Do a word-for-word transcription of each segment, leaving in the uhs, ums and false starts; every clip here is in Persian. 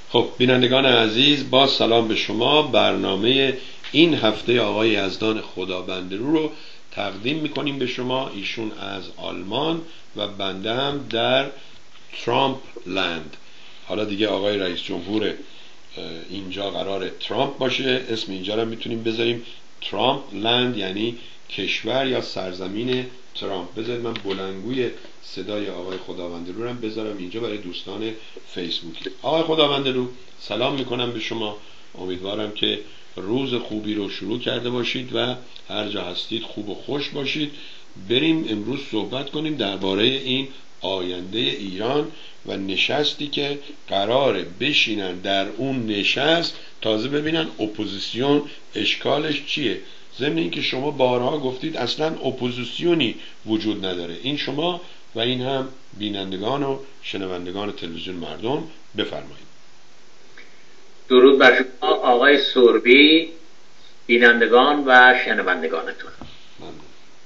خب بینندگان عزیز، با سلام به شما. برنامه این هفته آقای یزدان خدابندرو رو تقدیم میکنیم به شما. ایشون از آلمان و بنده هم در ترامپ لند. حالا دیگه آقای رئیس جمهور اینجا قرار ترامپ باشه، اسم اینجا رو میتونیم بذاریم ترامپ لند، یعنی کشور یا سرزمین ترامپ. بذارید من بلندگوی صدای آقای خدابندرو رو هم بذارم اینجا برای دوستان فیسبوکی. آقای خدابندرو سلام میکنم به شما. امیدوارم که روز خوبی رو شروع کرده باشید و هر جا هستید خوب و خوش باشید. بریم امروز صحبت کنیم درباره این آینده ایران و نشستی که قراره بشینن در اون نشست، تازه ببینن اپوزیسیون اشکالش چیه. ضمن این که شما بارها گفتید اصلا اپوزیسیونی وجود نداره. این شما و این هم بینندگان و شنوندگان تلویزیون مردم. بفرمایید. درود بر شما آقای سوربی، بینندگان و شنوندگانتون. ممنون.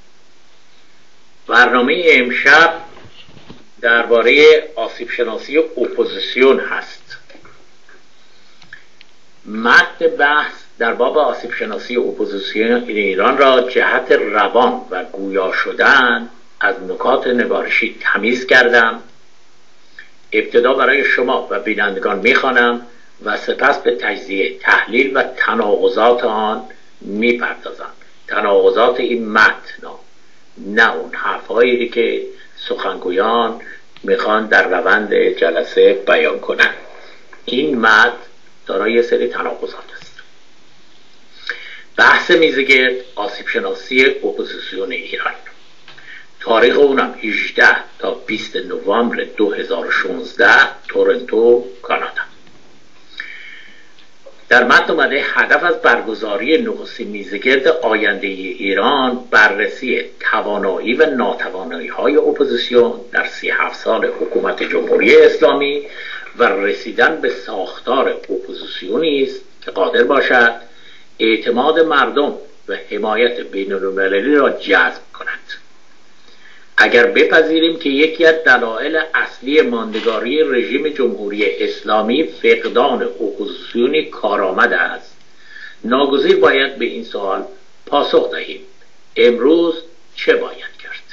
برنامه امشب درباره آسیب شناسی اپوزیسیون هست. متن بحث در باب آسیب شناسی اپوزیسیون ایران را جهت روان و گویا شدن از نکات نگارشی تمیز کردم. ابتدا برای شما و بینندگان میخوانم و سپس به تجزیه، تحلیل و تناقضات آن میپردازم. تناقضات این متن، نه اون حرفهایی که سخنگویان میخوان در روند جلسه بیان کنن. این متن دارای یه سری تناقضات است. بحث میزگرد، آسیب شناسی اپوزیسیون ایران. تاریخ اونم هجده تا بیست نوامبر دو هزار و شانزده، تورنتو، کانادا. در متن اومده هدف از برگزاری نخستین میزگرد آینده ایران بررسی توانایی و ناتوانایی های اپوزیسیون در سی و هفت سال حکومت جمهوری اسلامی و رسیدن به ساختار اپوزیسیونی است که قادر باشد اعتماد مردم و حمایت بین‌المللی را جذب کند. اگر بپذیریم که یکی از دلایل اصلی ماندگاری رژیم جمهوری اسلامی فقدان اپوزیسیونی کارآمد است، ناگزیر باید به این سوال پاسخ دهیم: امروز چه باید کرد؟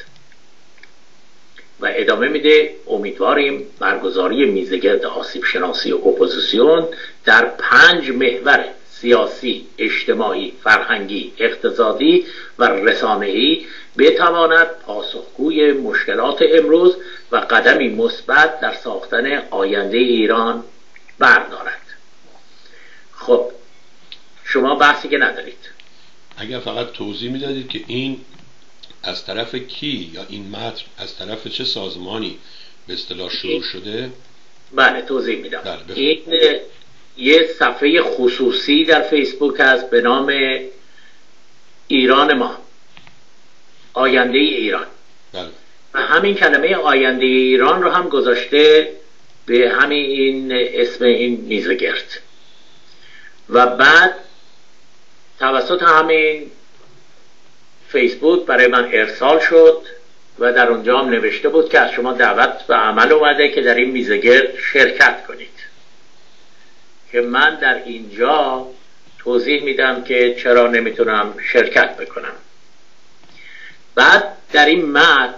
و ادامه میده: امیدواریم برگزاری میزگرد آسیب شناسی اپوزیسیون در پنج محور سیاسی، اجتماعی، فرهنگی، اقتصادی و رسانه‌ای بتواند پاسخگوی مشکلات امروز و قدمی مثبت در ساختن آینده ایران بردارد. خب شما بحثی که ندارید، اگر فقط توضیح میدادید که این از طرف کی یا این متن از طرف چه سازمانی به اصطلاح شروع شده. بله توضیح میدم. بله این یه صفحه خصوصی در فیسبوک هست به نام ایران ما، آینده ایران. بله. و همین کلمه آینده ایران رو هم گذاشته به همین این اسم این میزگرد و بعد توسط همین فیسبوک برای من ارسال شد و در اونجا هم نوشته بود که از شما دعوت به عمل اومده که در این میزگرد شرکت کنید، که من در اینجا توضیح میدم که چرا نمیتونم شرکت بکنم. بعد در این متن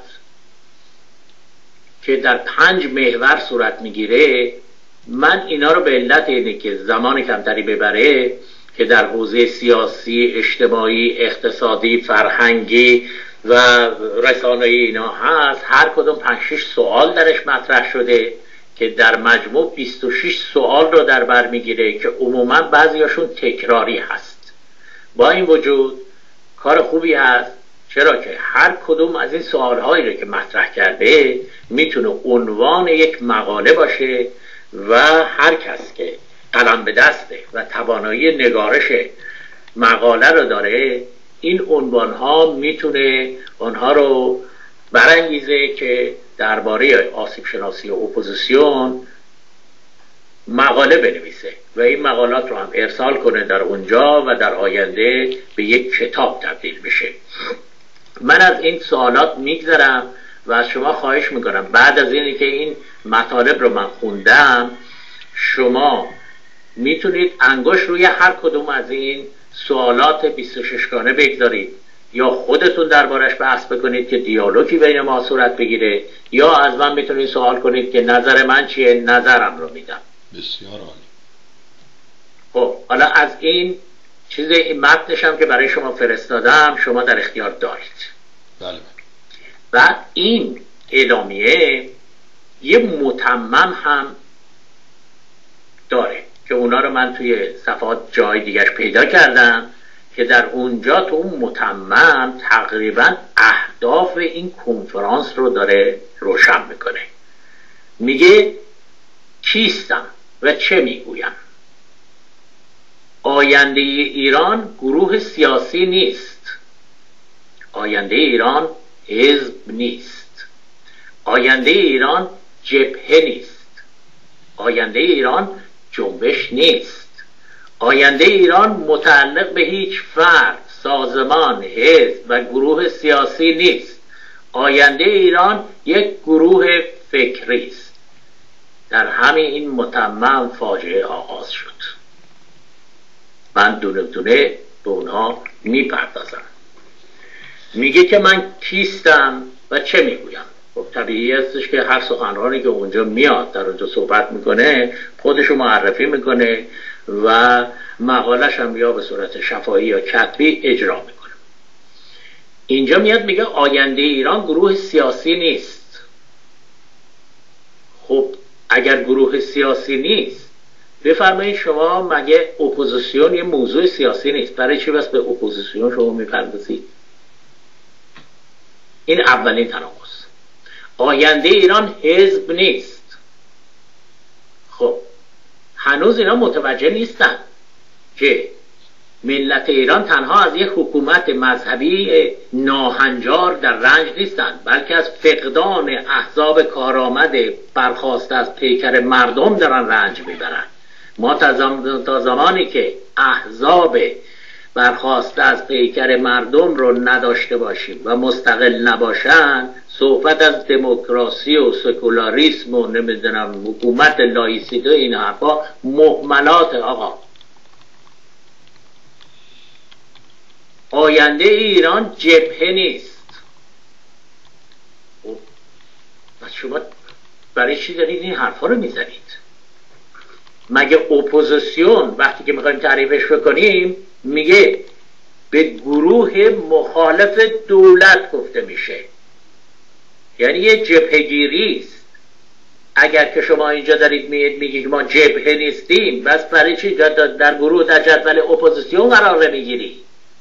که در پنج محور صورت میگیره، من اینا رو به علت اینه که زمان کمتری ببره که در حوزه سیاسی، اجتماعی، اقتصادی، فرهنگی و رسانه‌ای اینا هست، هر کدوم پنج شش سوال درش مطرح شده که در مجموع بیست و شش سوال رو در بر میگیره که عموما بعضیاشون تکراری هست. با این وجود کار خوبی هست، چرا که هر کدوم از این سوالهایی رو که مطرح کرده میتونه عنوان یک مقاله باشه و هر کس که قلم به دسته و توانایی نگارش مقاله رو داره، این عنوانها میتونه آنها رو برانگیزه که درباره آسیب شناسی اپوزیسیون مقاله بنویسه و این مقالات رو هم ارسال کنه در اونجا و در آینده به یک کتاب تبدیل بشه. من از این سوالات میگذرم و از شما خواهش میکنم بعد از اینی که این مطالب رو من خوندم، شما میتونید انگشت روی هر کدوم از این سوالات بیست و شش گانه بگذارید، یا خودتون دربارش بحث بکنید که دیالوگی بین ما صورت بگیره، یا از من میتونید سوال کنید که نظر من چیه، نظرم رو میدم. بسیار عالی. خب حالا از این چیز این متنش هم که برای شما فرستادم شما در اختیار دارید. بله. و این اعلامیه یه متمم هم داره که اونا رو من توی صفحات جای دیگرش پیدا کردم که در اونجا تو اون متمم تقریبا اهداف این کنفرانس رو داره روشن میکنه. میگه کیستم و چه میگویم. آینده ایران گروه سیاسی نیست. آینده ایران حزب نیست. آینده ایران جبهه نیست. آینده ایران جنبش نیست. آینده ایران متعلق به هیچ فرد، سازمان، حزب و گروه سیاسی نیست. آینده ایران یک گروه فکری است. در همین این متمم فاجعه آغاز شد. من دونه دونه به اونها میپردازم. میگه که من کیستم و چه میگویم. خب طبیعی هستش که هر سخنرانی که اونجا میاد در اونجا صحبت میکنه خودشو معرفی میکنه و مقالش هم یا به صورت شفاهی یا کتبی اجرا میکنه. اینجا میاد میگه آینده ایران گروه سیاسی نیست. خب اگر گروه سیاسی نیست بفرمایید شما مگه اپوزیسیون یه موضوع سیاسی نیست؟ برای چی بس به اپوزیسیون شما میپردازید؟ این اولین تناقض. آینده ایران حزب نیست. خب هنوز اینا متوجه نیستن که ملت ایران تنها از یک حکومت مذهبی ناهنجار در رنج نیستند، بلکه از فقدان احزاب کارآمد برخاسته از پیکر مردم دارن رنج میبرن. ما تا زمانی که احزاب برخاسته از پیکر مردم رو نداشته باشیم و مستقل نباشن، صحبت از دموکراسی و سکولاریسم و نمیدونم حکومت لایسیته این حرفا مهملات. آقا آینده ایران جبهه نیست. و شما برای چی دارید این حرفا رو میزنید؟ مگه اپوزیسیون وقتی که میخوایم تعریفش بکنیم میگه به گروه مخالف دولت گفته میشه، یعنی یه جبهه‌گیری است. اگر که شما اینجا دارید میگید میگید ما جبهه نیستیم، بس برای چی در گروه در جدول اپوزیسیون قرار نمیگیری؟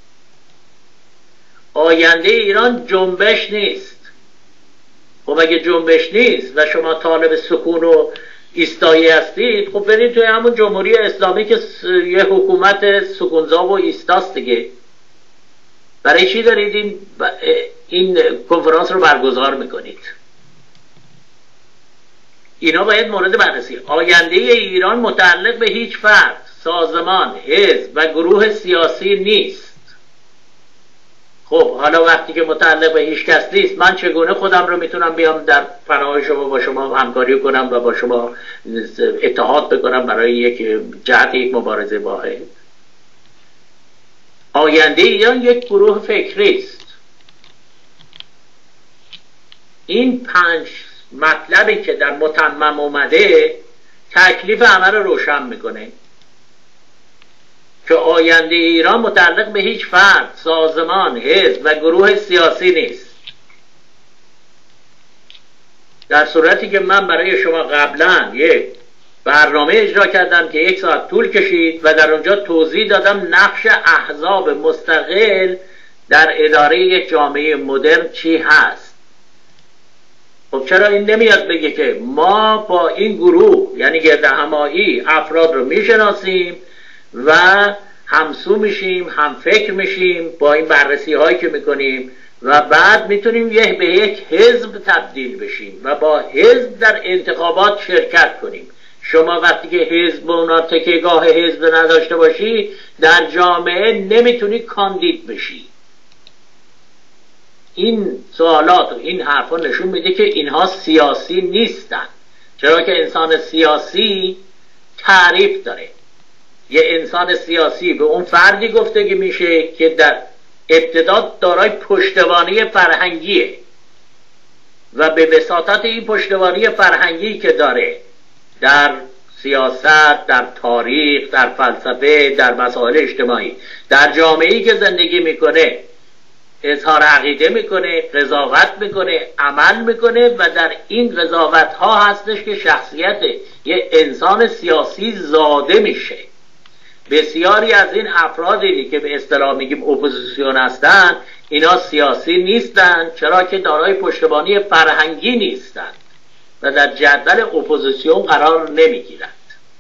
آینده ایران جنبش نیست. خب اگه جنبش نیست و شما طالب سکون و ایستایی هستید، خب برید توی همون جمهوری اسلامی که یه حکومت سکونزا و ایستاست دیگه. برای چی دارید این این کنفرانس رو برگزار میکنید؟ اینا باید مورد بررسی. آینده ایران متعلق به هیچ فرد، سازمان، حزب و گروه سیاسی نیست. خب حالا وقتی که متعلق به هیچ کس نیست، من چگونه خودم رو میتونم بیام در پناه شما با شما همکاری کنم و با شما اتحاد بکنم برای یک جهت یک مبارزه واحد؟ آینده ایران یک گروه فکری است. این پنج مطلبی که در متمم اومده تکلیف همه رو روشن میکنه که آینده ایران متعلق به هیچ فرد، سازمان، حزب و گروه سیاسی نیست. در صورتی که من برای شما قبلا یک برنامه اجرا کردم که یک ساعت طول کشید و در اونجا توضیح دادم نقش احزاب مستقل در اداره یک جامعه مدرن چی هست. خب چرا این نمیاد بگه که ما با این گروه یعنی گردهمایی افراد رو میشناسیم و همسو میشیم، هم فکر میشیم با این بررسی هایی که میکنیم و بعد میتونیم یک به یک حزب تبدیل بشیم و با حزب در انتخابات شرکت کنیم. شما وقتی که حزب اونا تکیهگاه حزب نداشته باشی در جامعه نمیتونی کاندید بشی. این سوالات و این حرفا نشون میده که اینها سیاسی نیستن، چرا که انسان سیاسی تعریف داره. یه انسان سیاسی به اون فردی گفته که میشه که در ابتدا دارای پشتوانه فرهنگیه و به وساطت این پشتوانه فرهنگی که داره در سیاست، در تاریخ، در فلسفه، در مسائل اجتماعی، در جامعه‌ای که زندگی میکنه اظهار عقیده میکنه، قضاوت میکنه، عمل میکنه و در این قضاوت ها هستش که شخصیت یه انسان سیاسی زاده میشه. بسیاری از این افرادی که به اصطلاح میگیم اپوزیسیون هستن، اینا سیاسی نیستن، چرا که دارای پشتوانه فرهنگی نیستن و در جدول اپوزیسیون قرار نمیگیرند.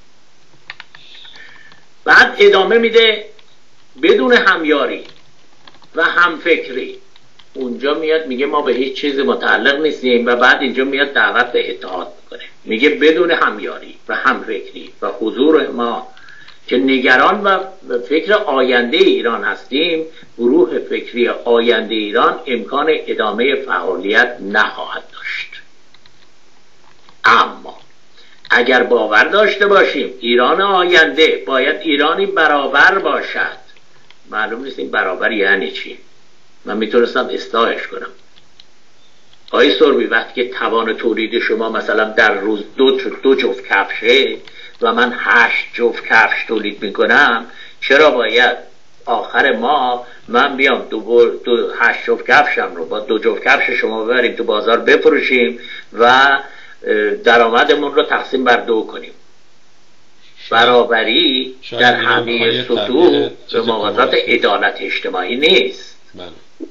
بعد ادامه میده بدون همیاری و همفکری. اونجا میاد میگه ما به هیچ چیزی متعلق نیستیم و بعد اینجا میاد دعوت به اتحاد میکنه. میگه بدون همیاری و همفکری و حضور ما که نگران و فکر آینده ایران هستیم، گروه فکری آینده ایران امکان ادامه فعالیت نخواهد داشت. اما اگر باور داشته باشیم ایران آینده باید ایرانی برابر باشد، معلوم نیست این برابر یعنی چی. من میتونستم اصلاحش کنم. آقای سربی، وقتی که توان تولید شما مثلا در روز دو, دو جفت کفشه و من هشت جفت کفش تولید میکنم، چرا باید آخر ماه من بیام دو, دو هشت جفت کفشم رو با دو جفت کفش شما ببریم تو بازار بفروشیم و درآمدمون رو تقسیم بر دو کنیم؟ برابری در همه سطوح به موازات عدالت اجتماعی نیست. بله.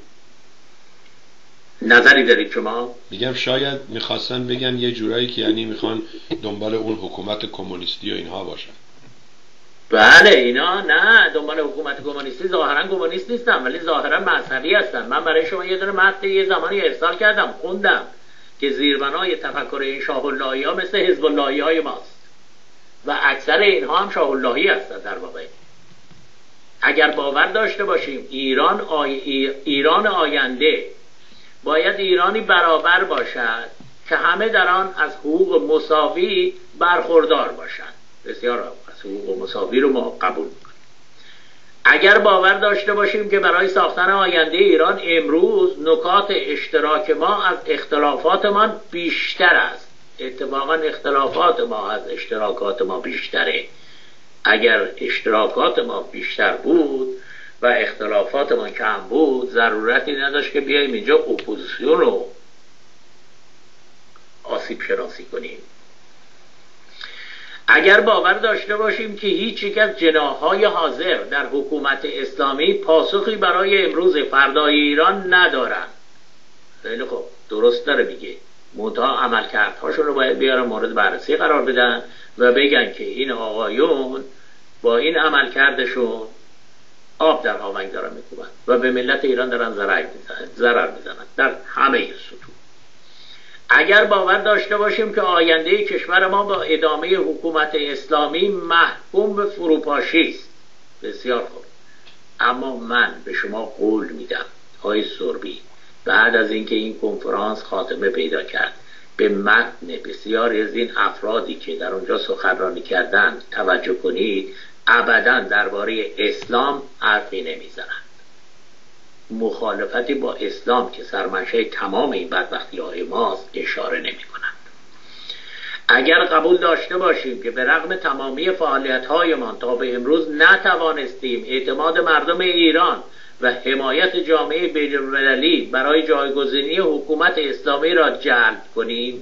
نظری دارید شما؟ میگم شاید میخواستن بگن یه جورایی که یعنی میخوان دنبال اون حکومت کمونیستی و اینها باشن. بله، اینا نه دنبال حکومت کمونیستی ظاهرا کمونیست نیستن ولی ظاهرا مذهبی هستن. من برای شما یه دونه متن یه زمانی ارسال کردم، خوندم که زیربنای تفکر این شاه اللهی ها مثل حزب اللهی های ماست و اکثر اینها هم شاه اللهی هستن. در واقع اگر باور داشته باشیم ایران آی... ایران آینده باید ایرانی برابر باشد که همه در آن از حقوق مساوی برخوردار باشند. بسیار از حقوق مساوی رو ما قبول می‌کنیم. اگر باور داشته باشیم که برای ساختن آینده ایران امروز نکات اشتراک ما از اختلافاتمان بیشتر است. اتفاقا اختلافات ما از اشتراکات ما بیشتره. اگر اشتراکات ما بیشتر بود و اختلافات ما کم بود، ضرورتی نداشت که بیاییم اینجا اپوزیسیون رو آسیب شناسی کنیم. اگر باور داشته باشیم که هیچ یک از جناح‌های حاضر در حکومت اسلامی پاسخی برای امروز فردای ایران ندارند، خیلی خوب، درست داره میگه، منتها عملکردهاشون رو باید بیارن مورد بررسی قرار بدن و بگن که این آقایون با این عملکردشون آب در آونگ دارن میکوبن و به ملت ایران دارن ضرر میزنن ضرر میزنن در همه سطوح. اگر باور داشته باشیم که آینده کشور ما با ادامه حکومت اسلامی محکوم به فروپاشی است، بسیار خوب، اما من به شما قول میدم آقای سربی، بعد از اینکه این کنفرانس خاتمه پیدا کرد، به متن بسیاری از این افرادی که در اونجا سخنرانی کردند توجه کنید، ابداً درباره اسلام حرفی نمیزنند. مخالفتی با اسلام که سرمنشأ تمام این بدبختی‌های ماست اشاره نمی‌کنند. اگر قبول داشته باشیم که به رغم تمامی فعالیت‌هایمان تا به امروز نتوانستیم اعتماد مردم ایران و حمایت جامعه بین‌المللی برای جایگزینی حکومت اسلامی را جلب کنیم،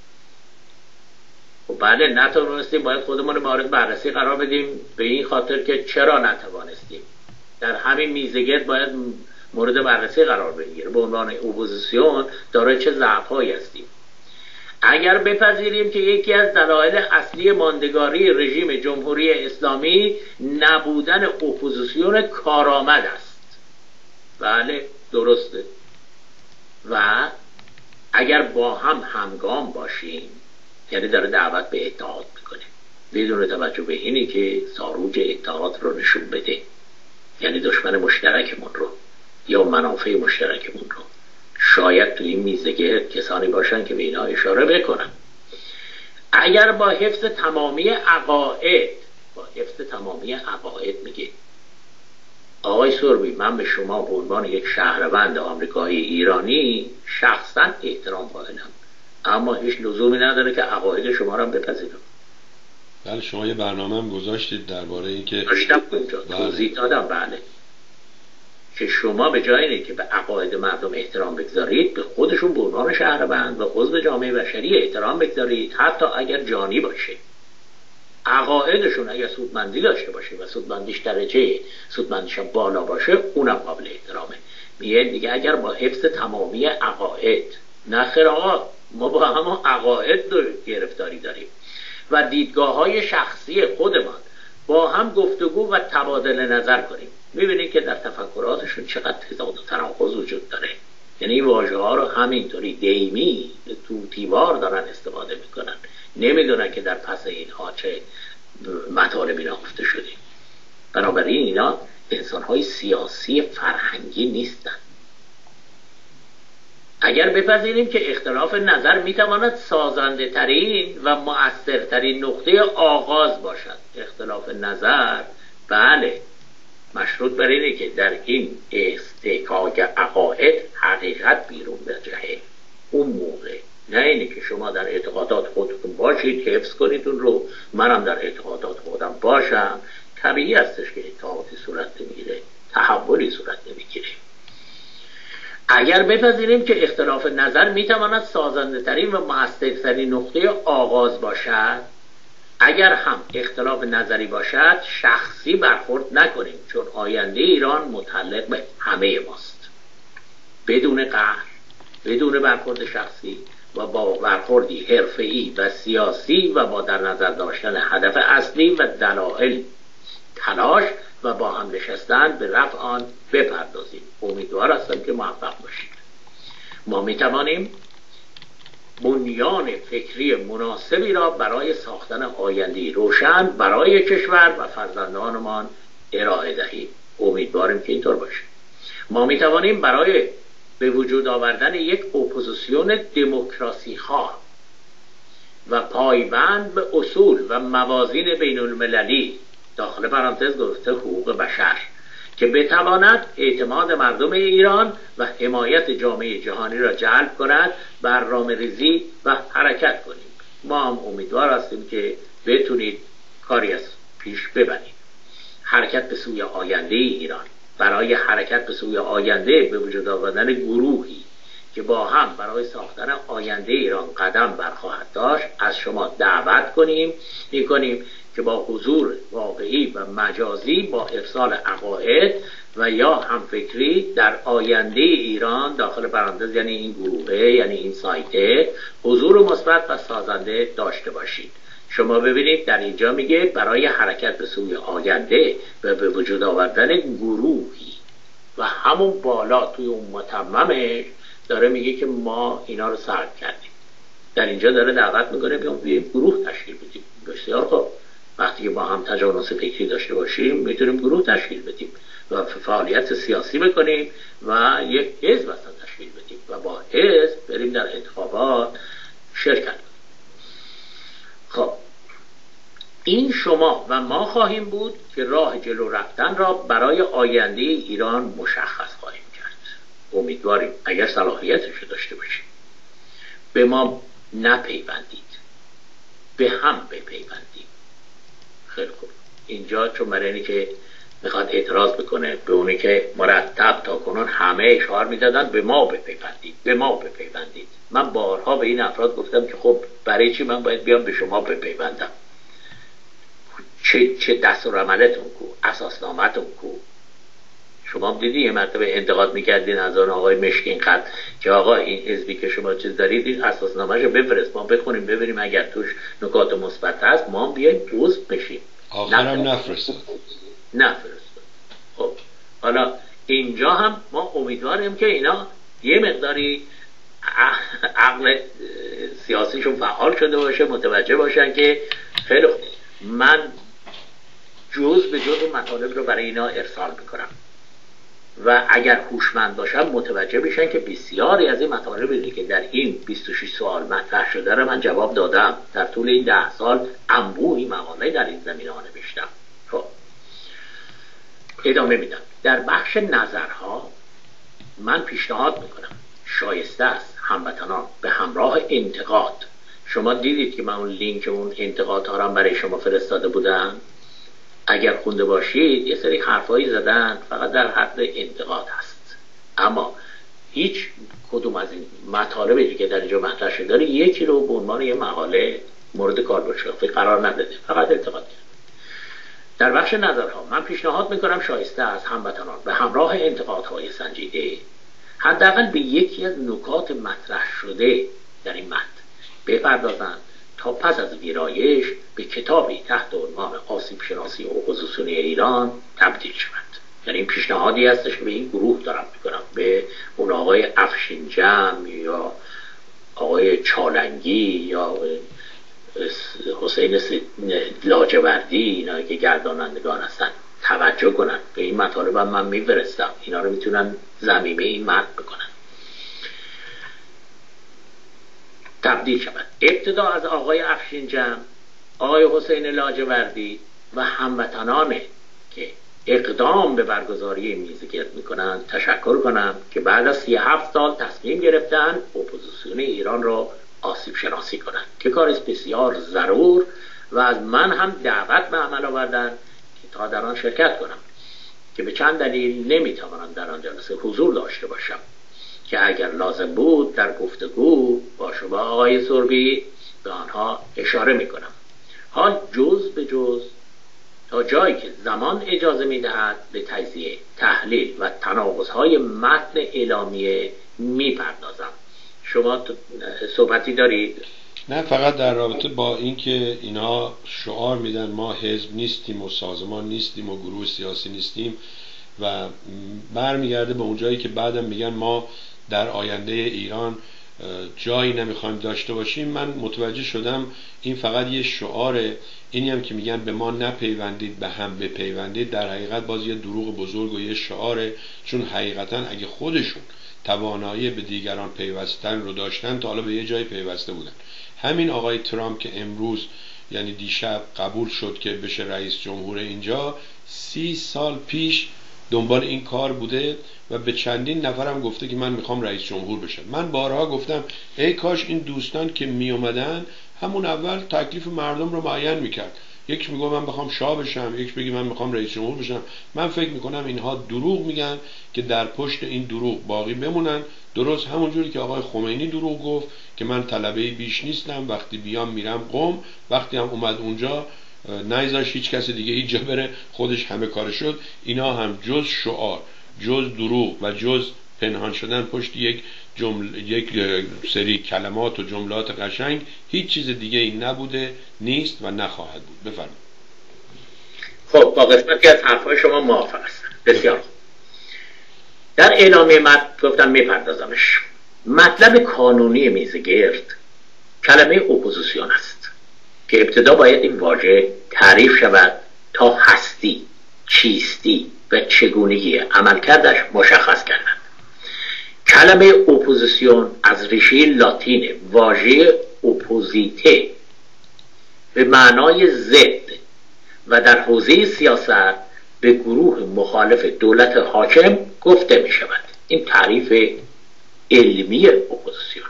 و بله نتوانستیم، باید خودمون رو مورد بررسی قرار بدیم به این خاطر که چرا نتوانستیم. در همین میزگرد باید مورد بررسی قرار بگیره به عنوان اپوزیسیون دارای چه ضعف‌هایی هستیم. اگر بپذیریم که یکی از دلایل اصلی ماندگاری رژیم جمهوری اسلامی نبودن اپوزیسیون کارآمد است، بله درسته، و اگر با هم همگام باشیم، یعنی داره دعوت به اتحاد میکنه بدون توجه به اینی که ساروج اتحاد رو نشون بده، یعنی دشمن مشترکمون رو یا منافع مشترکمون رو. شاید تو این میزگرد کسانی باشن که به اینا اشاره بکنن. اگر با حفظ تمامی عقاید با حفظ تمامی عقاید میگه آقای سوربی من به شما به عنوان یک شهروند آمریکایی ایرانی شخصا احترام قائلم، اما هیچ لزومی نداره که عقاید شما رو بپذیرم. بله شما یه برنامه هم گذاشتید درباره اینکه داشتم اونجا توضیح دادم بله که شما به جای اینکه که به عقاید مردم احترام بگذارید به خودشون به عنوان شهروند و عضو جامعه بشری احترام بگذارید، حتی اگر جانی باشه. عقایدشون اگر سودمندی داشته باشه و سودمندیش درجه سودمندیش بالا باشه اونم قابل احترامه. میگه دیگه اگر با حفظ تمامی عقاید، نخیر آقا ما با همه عقاید گرفتاری داریم و دیدگاه های شخصی خودمان با هم گفتگو و تبادل نظر کنیم، میبینید که در تفکراتشون چقدر تضاد و تناقض وجود داره. یعنی این واژه ها رو همینطوری دیمی تو تیوار دارن استفاده میکنن، نمیدونن که در پس اینها چه مطالبی نهفته شده. بنابراین اینا انسان های سیاسی فرهنگی نیستن. اگر بپذیریم که اختلاف نظر میتواند سازنده ترین و مؤثرترین نقطه آغاز باشد، اختلاف نظر بله مشروط بر اینه که در این استحقاق عقاید حقیقت بیرون بجهه. اون موقع نه اینه که شما در اعتقادات خودتون باشید حفظ کنید اون رو، منم در اعتقادات خودم باشم. طبیعی هستش که اتحادی صورت نمیگیره، تحولی صورت نمیگیره. اگر بپذیریم که اختلاف نظر میتواند سازنده ترین و مؤثرترین نقطه آغاز باشد، اگر هم اختلاف نظری باشد شخصی برخورد نکنیم، چون آینده ایران متعلق به همه ماست. بدون قهر، بدون برخورد شخصی و با برخوردی حرفه‌ای و سیاسی و با در نظر داشتن هدف اصلی و دلایل تلاش و با هم نشستن به رفع آن بپردازیم. امیدوار هستم که موفق باشید. ما می توانیم بنیان فکری مناسبی را برای ساختن آینده‌ای روشن برای کشور و فرزندانمان ارائه دهیم. امیدواریم که اینطور باشه. ما می توانیم برای به وجود آوردن یک اپوزیسیون دموکراسی خواه و پایبند به اصول و موازین بین المللی، داخل پرانتز گفته حقوق بشر، که بتواند اعتماد مردم ایران و حمایت جامعه جهانی را جلب کند، برنامه‌ریزی و حرکت کنیم. ما هم امیدوار هستیم که بتونید کاری از پیش ببرید. حرکت به سوی آینده ایران، برای حرکت به سوی آینده به وجود آوردن گروهی که با هم برای ساختن آینده ایران قدم برخواهد داشت از شما دعوت کنیم میکنیم که با حضور واقعی و مجازی با ارسال عقاید و یا همفکری در آینده ایران داخل پرانتز یعنی این گروه یعنی این سایت حضور مثبت و سازنده داشته باشید. شما ببینید در اینجا میگه برای حرکت به سوی آینده و به وجود آوردن گروهی و همون بالا توی اون متممش داره میگه که ما اینا رو سرد کردیم. در اینجا داره دعوت میکنه بیام گروه تشکیل بدیم. بسیار خوب، وقتی که با هم تجانس فکری داشته باشیم میتونیم گروه تشکیل بدیم و فعالیت سیاسی بکنیم و یک حزب اصلا تشکیل بدیم و با حزب بریم در انتخابات شرکت کنیم. خب این شما و ما خواهیم بود که راه جلو رفتن را برای آینده ایران مشخص خواهیم کرد. امیدواریم اگر صلاحیتش داشته باشیم. به ما نپیوندید، به هم بپیوندید. خیلی خوب. اینجا چون برای اینی که میخواد اعتراض بکنه به اونی که مرتب تا کنون همه اشعار میدادن به ما بپیوندید، به ما بپیوندید. من بارها به این افراد گفتم که خب برای چی من باید بیام به شما بپیوندم؟ چه چه دستور عملتون کو، اساسنامه‌تون کو؟ شما دیدی یه مرتبه انتقاد میکردین از آن آقای مشکین خط که آقا این حزبی که شما چیز دارید این اساسنامه‌شو بفرست ما بخونیم ببینیم اگر توش نکات مثبت هست ما هم بیایم عضو بشیم. آخرم نفرستاد. نفرستاد. خب حالا اینجا هم ما امیدواریم که اینا یه مقداری عقل سیاسیشون فعال شده باشه، متوجه باشن که خیلی خوب من جز به جز مطالب رو برای اینا ارسال میکنم و اگر هوشمند باشن متوجه بشن که بسیاری از این مطالبی که در این بیست و شش سوال مطرح شده رو من جواب دادم. در طول این ده سال انبوهی مقاله در این زمینه ها نوشتم. ادامه میدم. در بخش نظرها من پیشنهاد میکنم شایسته است هموطنان به همراه انتقاد، شما دیدید که من اون لینک اون انتقاد ها رو برای شما فرستاده بودم، اگر خونده باشید یه سری حرفایی زدن فقط در حد انتقاد هست، اما هیچ کدوم از این مطالبی که در اینجا مطرح شده داره یکی رو به عنوان یه مقاله مورد کاربردی قرار نداده، فقط انتقاد کرد. در بخش نظرها من پیشنهاد میکنم شایسته از هموطنان به همراه انتقادهای سنجیده حداقل به یکی از نکات مطرح شده در این متن بپردازند تا پس از ویرایش به کتابی تحت عنوان آسیب شناسی اپوزیسیونی ایران تبدیل شود. یعنی این پیشنهادی هستش که به این گروه دارم میکنم، به اون آقای افشینجم یا آقای چالنگی یا حسین لاجوردی، اینا که گردانندگان هستن توجه کنن به این مطالب. هم من میفرستم، اینا رو میتونن ضمیمه این متن بکنن. تبدیل شود. ابتدا از آقای افشینجم، آقای حسین لاجوردی و هموطنان که اقدام به برگزاری میزگرد میکنن تشکر کنم که بعد از سی و هفت سال تصمیم گرفتن اپوزیسیون ایران را آسیب شناسی کنند که کار بسیار ضرور و از من هم دعوت به عمل آوردن که تا در آن شرکت کنم که به چند دلیل نمیتوانم در آن جلسه حضور داشته باشم که اگر لازم بود در گفتگو با شما آقای سربی به آنها اشاره میکنم. حال جز به جز تا جایی که زمان اجازه میدهد به تجزیه، تحلیل و تناقض‌های متن اعلامیه میپردازم. شما صحبتی دارید؟ نه، فقط در رابطه با اینکه اینا شعار میدن ما حزب نیستیم و سازمان نیستیم و گروه سیاسی نیستیم و برمیگرده به اونجایی که بعدم میگن ما در آینده ایران جایی نمیخوایم داشته باشیم. من متوجه شدم این فقط یه شعاره. اینی هم که میگن به ما نپیوندید به هم بپیوندید، در حقیقت باز یه دروغ بزرگ و یه شعاره، چون حقیقتا اگه خودشون توانایی به دیگران پیوستن رو داشتن تا حالا به یه جای پیوسته بودن. همین آقای ترامپ که امروز یعنی دیشب قبول شد که بشه رئیس جمهور اینجا، سی سال پیش دنبال این کار بوده و به چندین نفرم گفته که من میخوام رئیس جمهور بشم. من بارها گفتم ای کاش این دوستان که می اومدن همون اول تکلیف مردم رو معین میکرد. یکیش میگه من بخوام شاه بشم، یکیش بگه من میخوام رئیس جمهور بشم. من فکر میکنم اینها دروغ میگن که در پشت این دروغ باقی بمونن، درست همونجوری که آقای خمینی دروغ گفت که من طلبه بیش نیستم، وقتی بیام میرم قم، وقتی هم اومد اونجا نایزاش هیچ کس دیگه هیچ جا بره، خودش همه کار شد. اینا هم جز شعار، جز دروغ و جز پنهان شدن پشت یک جمله، یک سری کلمات و جملات قشنگ، هیچ چیز دیگه این نبوده، نیست و نخواهد بود. بفرمایید. خب با قسمتی از حرفای شما موافق هستم. بسیار خوب. در اعلامیه متن گفتم میپردازمش. مطلب کانونی میزگرد کلمه اپوزیسیون است که ابتدا باید این واژه تعریف شود تا هستی، چیستی و چگونگی عملکردش مشخص کردند. کلمه اپوزیسیون از ریشه لاتین واژه اپوزیته به معنای ضد و در حوزه سیاست به گروه مخالف دولت حاکم گفته می شود. این تعریف علمی اپوزیسیونه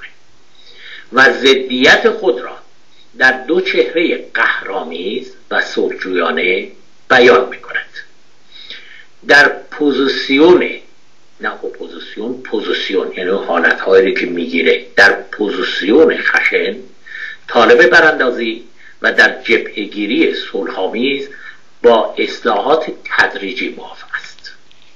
و ضدیت خود را در دو چهره قهرآمیز و صلح‌جویانه بیان می کند. در پوزیسیون، نه اپوزیسیون، پوزیسیون یعنی حالتهایی که میگیره، در پوزیسیون خشن طالب براندازی و در جبهه‌گیری صلح‌آمیز با اصلاحات تدریجی موافق است.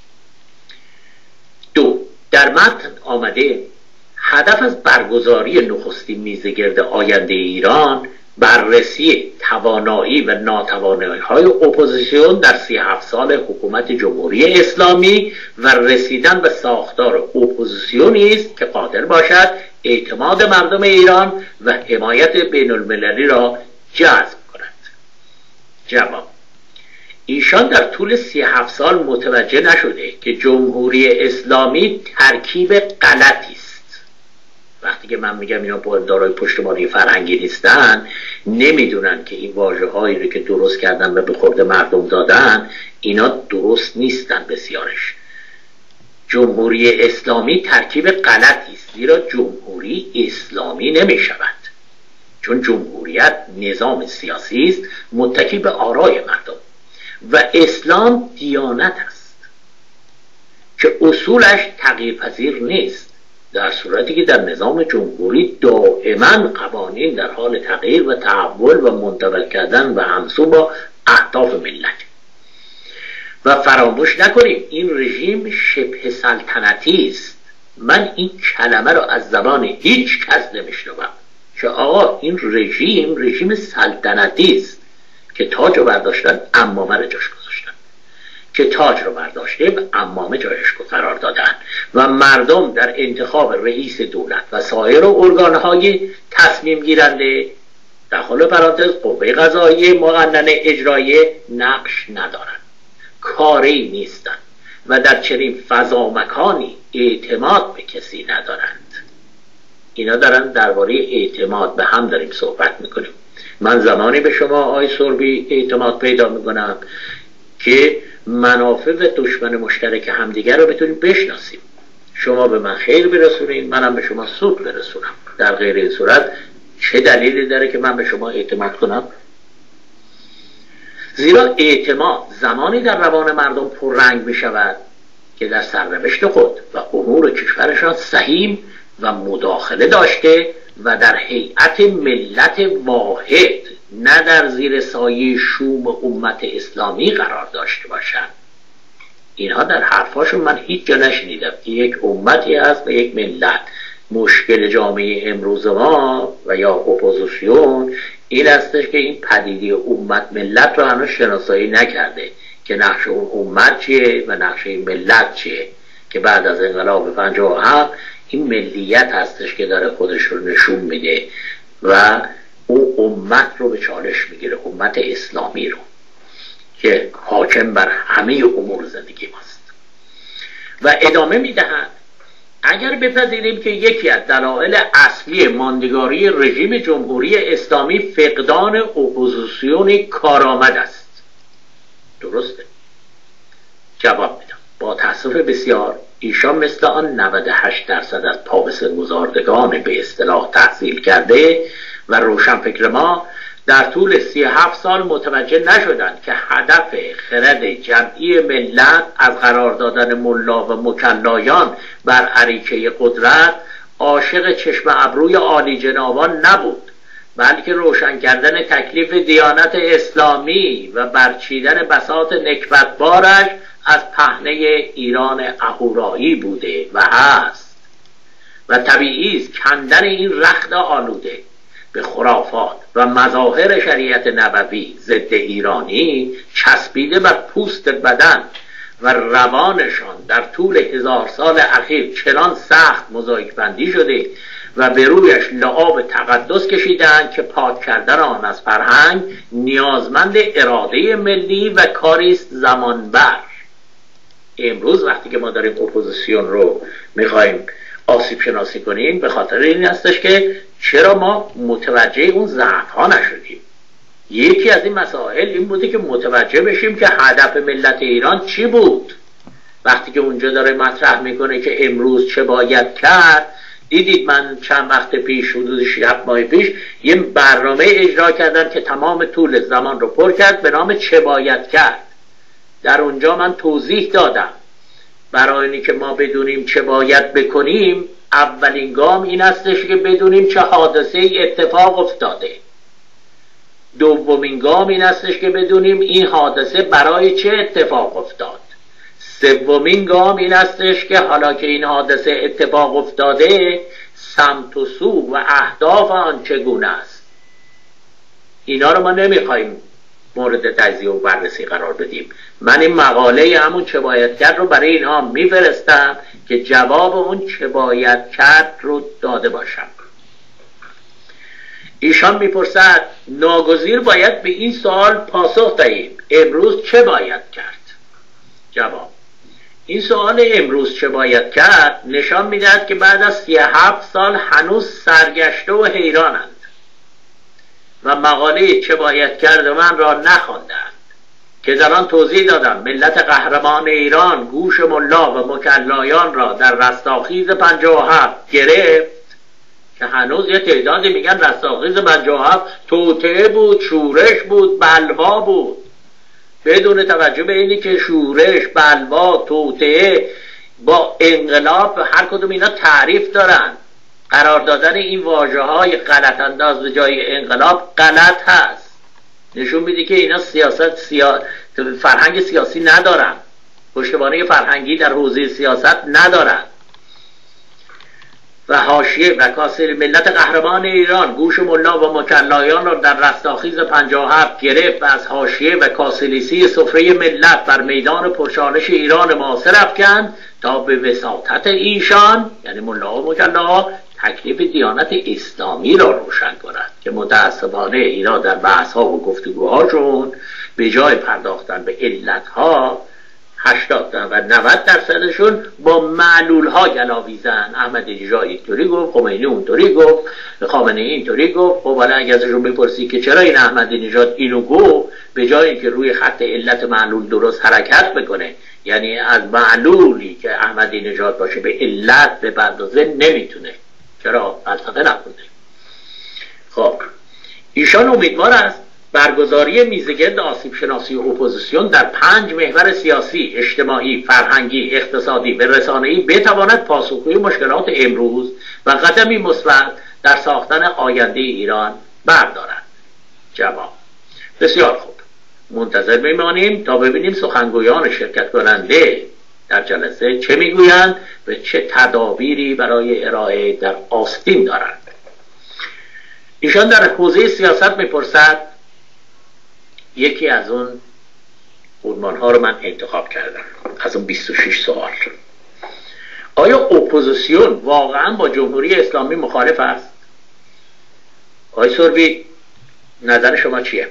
دو، در متن آمده هدف از برگزاری نخستین میزگرد آینده ایران بررسی توانایی و ناتوانایی های اپوزیسیون در سی و هفت سال حکومت جمهوری اسلامی و رسیدن به ساختار اپوزیسیونی است که قادر باشد اعتماد مردم ایران و حمایت بین المللی را جذب کند. جواب: ایشان در طول سی و هفت سال متوجه نشده که جمهوری اسلامی ترکیب غلطی است وقتی که من میگم اینا دارای پشتوانه فرهنگی نیستن، نمیدونن که این واژه هایی رو که درست کردن و به خورد مردم دادن اینا درست نیستن. بسیارش جمهوری اسلامی ترکیب غلطی است، زیرا جمهوری اسلامی نمی شود، چون جمهوریت نظام سیاسی است متکی به آرای مردم و اسلام دیانت است که اصولش تغییر پذیر نیست، در صورتی که در نظام جمهوری دائما قوانین در حال تغییر و تحول و منتقل کردن و همسو با اهداف ملت. و فراموش نکنیم این رژیم شبه سلطنتی است. من این کلمه رو از زبان هیچ کس نمیشنوم که آقا این رژیم رژیم سلطنتی است که تاج رو برداشتن عمامه رو جاش گذاشتن، که تاج رو برداشته و عمامه جایش قرار دادن و مردم در انتخاب رئیس دولت و سایر ارگانهای تصمیم گیرنده داخل پرانتز قوه قضاییه مقننه اجراییه نقش ندارن، کاری نیستن و در چنین فضا مکانی اعتماد به کسی ندارند. اینا دارن درباره اعتماد به هم داریم صحبت میکنیم. من زمانی به شما آی سربی اعتماد پیدا میکنم که منافع و دشمن مشترک همدیگر رو بتونیم بشناسیم. شما به من خیر برسونین، منم به شما سود برسونم. در غیر این صورت چه دلیلی داره که من به شما اعتماد کنم؟ زیرا اعتماد زمانی در روان مردم پررنگ می شود که در سرنوشت خود و امور کشورشان سهیم و مداخله داشته و در هیئت ملت واحد نه در زیر سایه شوم امت اسلامی قرار داشته باشند. اینها در حرفاشون من هیچ جا نشنیدم که یک امتی هست و یک ملت. مشکل جامعه امروز ما و یا اپوزیسیون این هستش که این پدیده امت ملت رو هنوز شناسایی نکرده که نقش اون امت چیه و نقش این ملت چیه، که بعد از انقلاب پنجاه و هفت این ملیت هستش که داره خودش رو نشون میده و او امت رو به چالش میگیره، امت اسلامی رو که حاکم بر همه امور زندگی ماست. و ادامه میدهند اگر بپذیریم که یکی از دلایل اصلی ماندگاری رژیم جمهوری اسلامی فقدان اپوزیسیون کارآمد است، درسته؟ جواب میدم با تأسف بسیار ایشان مثل آن نود و هشت درصد از پابسگزاردگان به اصطلاح تحصیل کرده و روشنفکر ما در طول سی و هفت سال متوجه نشدند که هدف خرد جمعی ملت از قرار دادن ملا و مکلایان بر اریکه قدرت عاشق چشم ابروی عالی جنابان نبود، بلکه روشن کردن تکلیف دیانت اسلامی و برچیدن بساط نکبتبارش از پهنه ایران اهورایی بوده و هست و طبیعی است کندن این رخت آلوده به خرافات و مظاهر شریعت نبوی ضد ایرانی چسبیده بر پوست بدن و روانشان در طول هزار سال اخیر چنان سخت موزاییک بندی شده و به رویش لعاب تقدس کشیدند که پاک کردن آن از فرهنگ نیازمند اراده ملی و کاریست زمان بر. امروز وقتی که ما داریم اپوزیسیون رو میخوایم آسیب شناسی کنیم به خاطر این هستش که چرا ما متوجه اون ضعف ها نشدیم. یکی از این مسائل این بوده که متوجه بشیم که هدف ملت ایران چی بود. وقتی که اونجا داره مطرح میکنه که امروز چه باید کرد، دیدید من چند وقت پیش حدود شش ماه پیش یه برنامه اجرا کردن که تمام طول زمان رو پر کرد به نام چه باید کرد. در اونجا من توضیح دادم برای اینکه ما بدونیم چه باید بکنیم اولین گام این هستش که بدونیم چه حادثه اتفاق افتاده. دومین گام این هستش که بدونیم این حادثه برای چه اتفاق افتاد. سومین گام این هستش که حالا که این حادثه اتفاق افتاده سمت و سو و اهداف آن چگونه است. اینا رو ما نمیخوایم مورد تجزیه و بررسی قرار بدیم. من این مقاله همون چه باید کرد رو برای اینها میفرستم که جواب اون چه باید کرد رو داده باشم. ایشان میپرسد ناگزیر باید به این سوال پاسخ دهیم امروز چه باید کرد؟ جواب: این سوال امروز چه باید کرد نشان میدهد که بعد از سی و هفت سال هنوز سرگشته و حیرانند و مقاله چه باید کرد من را نخواندند که در آن توضیح دادم ملت قهرمان ایران گوش ملا و مکلایان را در رستاخیز پنجاه و هفت گرفت، که هنوز یه تعدادی میگن رستاخیز پنجاه و هفت توطئه بود، شورش بود، بلوا بود، بدون توجه به اینی که شورش، بلوا، توطئه با انقلاب هر کدوم اینا تعریف دارن. قرار دادن این واژه های غلط انداز به جای انقلاب غلط هست، نشون میده که اینا سیاست سیا... فرهنگ سیاسی ندارن، پشتوانه فرهنگی در حوزه سیاست ندارن. و حاشیه و کاسر ملت قهرمان ایران گوش ملا و مکلایان را در رستاخیز پنجاه و هفت گرفت و از حاشیه و کاسلیسی سفره ملت بر میدان پرچالش ایران معاصر افکند تا به وساطت ایشان یعنی ملا و مکلاها تکلیف دیانت اسلامی را روشن کند، که متاسفانه اینا در بحث ها و گفتگوهاشون به جای پرداختن به علت ها هشتاد و نود درصدشون با معلول ها گلاویزن. احمدی نژاد اینطوری گفت، خمینی اونطوری گفت، خامنه ای اینطوری گفت. خب حالا اگه ازشون بپرسی که چرا این احمدی نژاد اینو گفت، به جای اینکه روی خط علت معلول درست حرکت بکنه، یعنی از معلولی که احمدی نژاد باشه به علت بپردازه، نمیتونه. چرا؟ فلسفه نخونده. خب ایشان امیدوار است برگزاری میزگرد آسیب شناسی و اپوزیسیون در پنج محور سیاسی، اجتماعی، فرهنگی، اقتصادی و رسانه‌ای بتواند پاسخگوی مشکلات امروز و قدمی مثبت در ساختن آینده ایران بردارد. جواب: بسیار خوب، منتظر میمانیم تا ببینیم سخنگویان شرکت کننده در جلسه چه میگویند و چه تدابیری برای ارائه در آستین دارند. ایشان در حوزه سیاست میپرسد، یکی از اون عنوان ها رو من انتخاب کردم از اون بیست و شش سوال. آیا اپوزیسیون واقعا با جمهوری اسلامی مخالف است؟ آقای سربی نظر شما چیه؟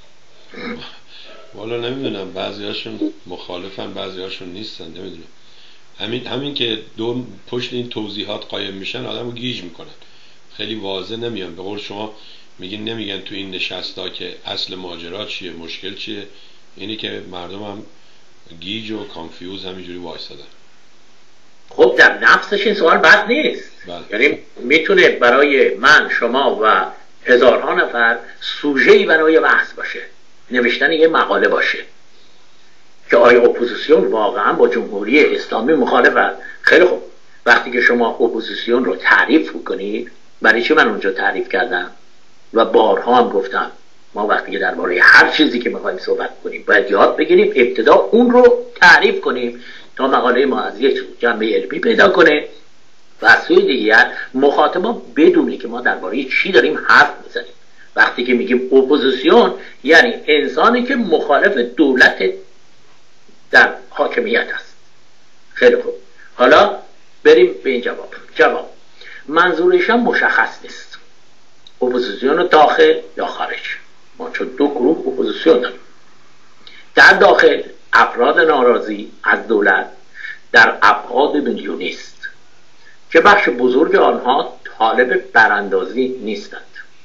والا نمیدونم، بعضی هاشون مخالفن بعضی هاشون نیستن، نمیدونم. همین همین که دو پشت این توضیحات قایم میشن آدم رو گیج میکنن، خیلی واضح نمیان. به قول شما میگین نمیگن تو این نشستا که اصل ماجرا چیه، مشکل چیه. اینی که مردم هم گیج و کانفیوز همینجوری وایسادن. خب در نفسش این سوال بد نیست. بله. یعنی میتونه برای من، شما و هزارها نفر سوژه‌ای برای بحث باشه، نوشتن یه مقاله باشه که آیا اپوزیسیون واقعا با جمهوری اسلامی مخالفه. خیلی خوب، وقتی که شما اپوزیسیون رو تعریف کنید، برای چی من اونجا تعریف کردم و بارها هم گفتم، ما وقتی که درباره هر چیزی که میخوایم صحبت کنیم باید یاد بگیریم ابتدا اون رو تعریف کنیم تا مقاله ما از یک جنبه علمی پیدا کنه و از سوی دیگر مخاطبا بدونه که ما درباره چی داریم حرف میزنیم. وقتی که میگیم اپوزیسیون یعنی انسانی که مخالف دولت در حاکمیت است. خیلی خوب، حالا بریم به این جواب. جواب منظورشان مشخص نیست، اپوزیسیون داخل یا خارج. ما چون دو گروه اپوزیسیون داریم. در داخل افراد ناراضی از دولت در ابعاد میلیونی است که بخش بزرگ آنها طالب براندازی نیستند،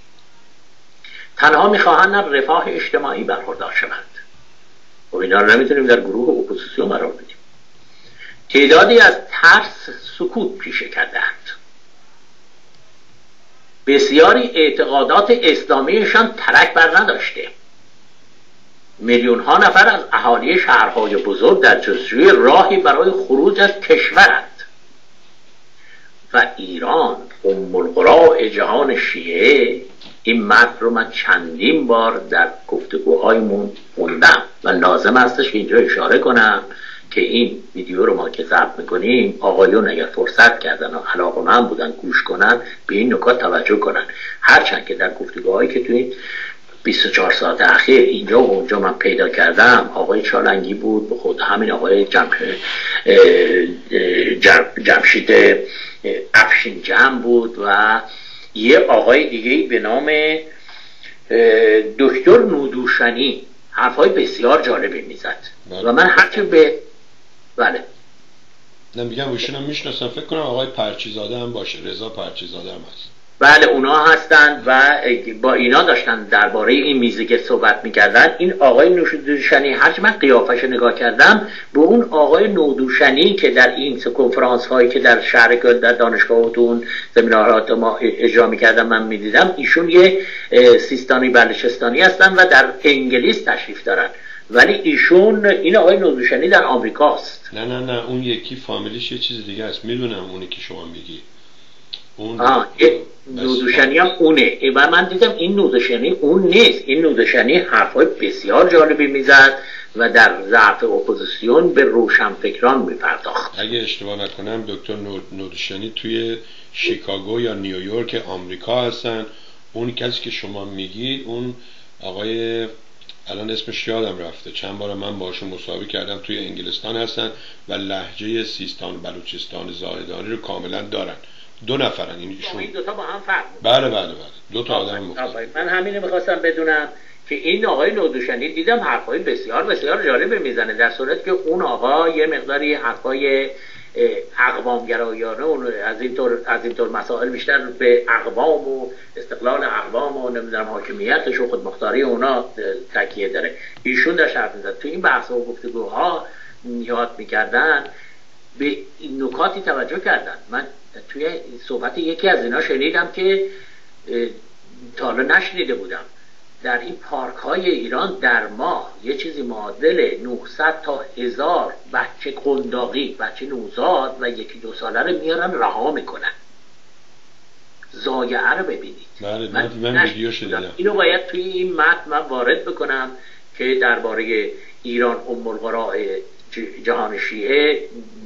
تنها میخواهند رفاه اجتماعی برخوردار شوند. و اینا رو نمیتونیم در گروه اپوزیسیون قرار بدیم. تعدادی از ترس سکوت پیشه کردند. بسیاری اعتقادات اسلامیشان ترک بر نداشته. میلیون ها نفر از اهالی شهرهای بزرگ در جستجوی راهی برای خروج از کشورند و ایران ام القری جهان شیعه. این متن رو من چندین بار در گفتگوهایمون خوندم و لازم هستش که اینجا اشاره کنم که این ویدیو رو ما که ضبط میکنیم، آقایون اگر فرصت کردن و علاقه‌مند بودن گوش کنن به این نکات توجه کنن. هرچند که در گفتگوهایی که توی بیست و چهار ساعت اخیر اینجا و اونجا من پیدا کردم، آقای چالنگی بود، به خود همین آقای جم... جم... جمشید افشین جم بود و یه آقای دیگه به نام دکتر نودوشنی حرفای بسیار جالبی میزد و من هرچی به بله نه میگم ایشون هم میشناسم، فکر کنم آقای پرچیزاده هم باشه، رضا پرچیزاده هم هست. بله اونا هستند و با اینا داشتن درباره این میزگرد صحبت میکردن. این آقای نودوشنی هرچی من قیافش نگاه کردم به اون آقای نودوشنی که در این کنفرانس هایی که در شهر در دانشگاه و اون سمینارات ما اجرا میکردم من میدیدم، ایشون یه سیستانی بلوچستانی هستن و در انگلیس تشریف دارن، ولی ایشون این آقای نودوشنی در آمریکاست. نه نه نه اون یکی فامیلیش یه چیز دیگه است، میدونم اونی که شما میگی. اون آه نودوشنی هم اونه و من دیدم این نودوشنی اون نیست. این نودوشنی حرفای بسیار جالبی میزد و در ضعف اپوزیسیون به روشنفکران میپرداخت. اگه اشتباه نکنم دکتر نودوشنی توی شیکاگو یا نیویورک آمریکا هستن. اون کسی که شما میگید اون آقای الان اسمش یادم رفته، چند بار من باشون مصاحبه کردم، توی انگلستان هستن و لهجه سیستان بلوچستان زاهدانی رو کاملا دارن. دو نفرن این ایشون. این دو تا با هم فرق. بله بله بله دو تا آدم مختلف. من همینو می‌خواستم بدونم که این آقای نودوشنی دیدم حرفای بسیار بسیار جالب میزنه، در صورتی که اون آقا یه مقداری حرفای اقوامگرایانه اون از این طور از این طور مسائل بیشتر به اقوام و استقلال اقوام و نمیدونم حاکمیتش و خودمختاری اونا تکیه داره. ایشون داشت حرف می‌زد تو این بحث و گفتگوها یاد می‌کردن، به نکاتی توجه کردن. من توی صحبت یکی از اینا شنیدم که تا حالا نشنیده بودم. در این پارک های ایران در ماه یه چیزی معادل نهصد تا هزار بچه قنداقی، بچه نوزاد و یکی دو ساله رو میارن رها میکنن. ضایعه رو ببینید. بله من, من ویدیو شنیدم. اینو باید توی این متن من وارد بکنم که درباره ایران ام القرى جهان شیعه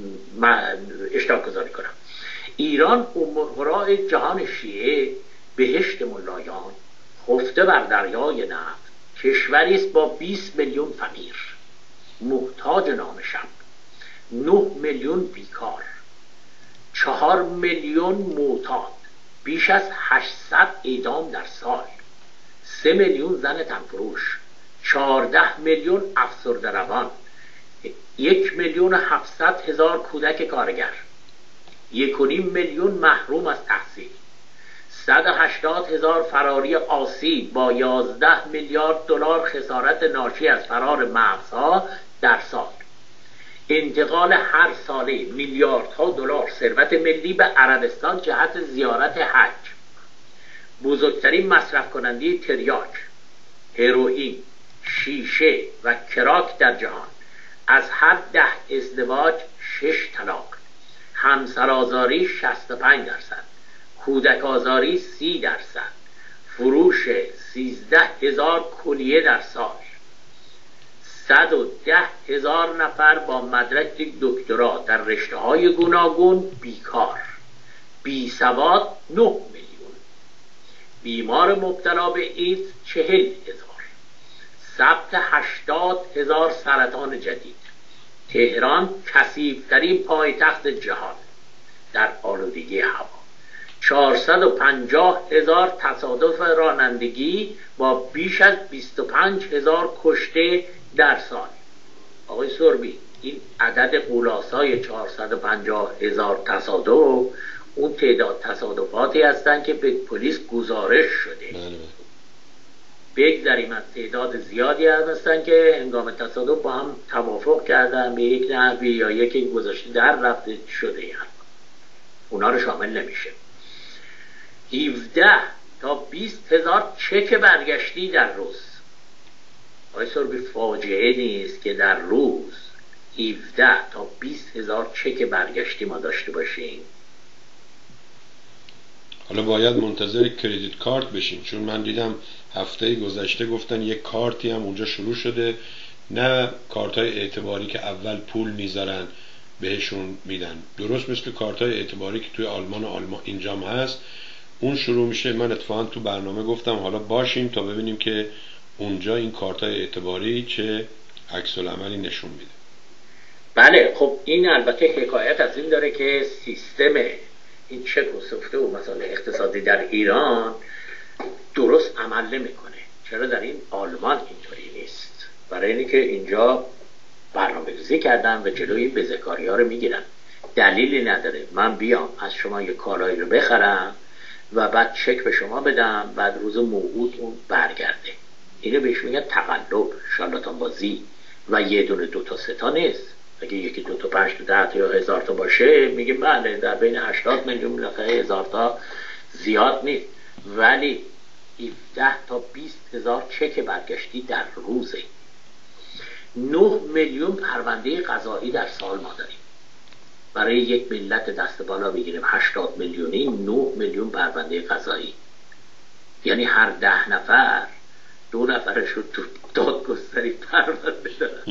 اشتراک گذاری کنم. ایران ام القرى جهان شیعه، بهشت ملایان، خفته بر دریای نفت، کشوری است با بیست میلیون فقیر، محتاج نان شب، نه میلیون بیکار، چهار میلیون معتاد، بیش از هشتصد اعدام در سال، سه میلیون زن تنفروش، چهارده میلیون افسرده روان، یک میلیون هفتصد هزار کودک کارگر، یک و نیم میلیون محروم از تحصیل، صد و هشتاد هزار فراری آسیب با یازده میلیارد دلار خسارت ناشی از فرار مغزها در سال، انتقال هر ساله میلیاردها دلار ثروت ملی به عربستان جهت زیارت حج، بزرگترین مصرف کننده تریاک، هروئین، شیشه و کراک در جهان، از هر ده ازدواج شش طلاق، همسرآزاری شصت و پنج درصد، کودک آزاری سی درصد، فروش سیزده هزار کلیه در سال، صد و ده هزار نفر با مدرک دکترا در رشته های گوناگون بیکار، بی سواد نه میلیون، بیمار مبتلا به ایدز چهل هزار، ثبت هشتاد هزار سرطان جدید. تهران کثیف‌ترین پایتخت جهان در آلودگی هوا، چهارصد و پنجاه هزار تصادف رانندگی با بیش از بیست و پنج هزار کشته در سال. آقای سربی این عدد قولاسای چهارصد و پنجاه هزار تصادف اون تعداد تصادفاتی هستند که به پلیس گزارش شده. بگذاریم از تعداد زیادی هستن که هنگام تصادف با هم توافق کردن به یک نحوی یا یکی گذاشته در رفته شده، یعنی اونا رو شامل نمیشه. هفده تا بیست هزار چک برگشتی در روز. آقای سربی فاجعه نیست که در روز هفده تا بیست هزار چک برگشتی ما داشته باشیم؟ حالا باید منتظر کردیت کارت بشیم، چون من دیدم هفته گذشته گفتن یک کارتی هم اونجا شروع شده، نه کارت های اعتباری که اول پول میذارن بهشون میدن، درست مثل کارت های اعتباری که توی آلمان و آلمان اینجام هست، اون شروع میشه. من اتفاقا تو برنامه گفتم حالا باشیم تا ببینیم که اونجا این کارت های اعتباری چه عکس العملی نشون میده. بله خب این البته حکایت از این داره که سیستم این چک و سفته و مسائل اقتصادی در ایران درست عمل نمیکنه. چرا در این آلمان اینطوری نیست؟ برای اینکه اینجا برنامه‌ریزی کردن و جلوی بزهکاری ها رو میگیرن. دلیلی نداره من بیام از شما یه کالایی رو بخرم و بعد چک به شما بدم، بعد روز موعود اون برگرده. اینو بهش میگن تقلب، شارلاتان بازی. و یه دونه دو تا سه تا نیست. اگه یکی دو تا پنج تا ده تا یا هزار تا باشه میگه بله در بین هشتاد میلیون بالاخره هزار تا زیاد نیست، ولی هفده تا بیست هزار چک برگشتی در روزه. نه میلیون پرونده قضایی در سال ما داریم. برای یک ملت دست بالا بگیریم هشتاد میلیونی، نه میلیون پرونده قضایی، یعنی هر ده نفر دو نفرش رو تو دادگستری پرونده دارن.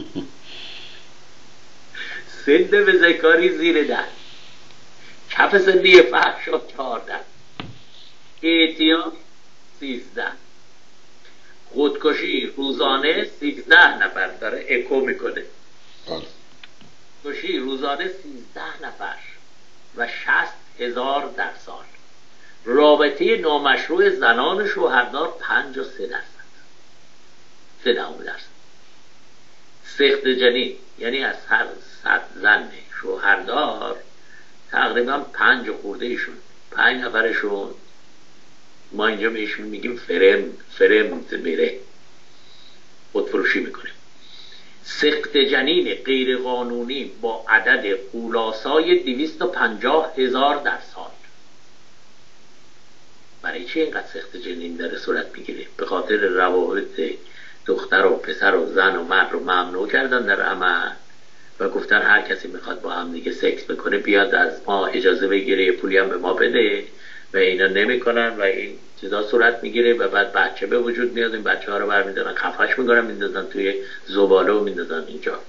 سند بزهکاری زیر ده، کف سندی فحشا چهارده، اعتیاد سیزده، خودکشی روزانه سیزده نفر داره اکو میکنه. خودکشی روزانه سیزده نفر و شصت هزار در سال. رابطه نامشروع زنان شوهردار پنج و سه درصد، سه دهم درصد. سخت جنین یعنی از هر صد زن شوهردار تقریبا پنج خورده ایشون، پنج نفرشون ما اینجا بهشون میگیم فرم فرم میره، خودفروشی میکنه. سخت جنین غیر قانونی با عدد قولاسای دویست و پنجاه هزار در سال. برای چه اینقدر سخت جنین داره صورت میگیره؟ به خاطر روابط دختر و پسر و زن و مرد رو ممنوع کردن در عمل و گفتن هر کسی میخواد با هم دیگه سکس بکنه بیاد از ما اجازه بگیره، یه پولی هم به ما بده، و اینا نمیکنن و این چیزا صورت میگیره و بعد بچه به وجود میاد. این بچه ها رو برمیدارن خفش میکنن میندازن توی زباله و میندازن اینجا.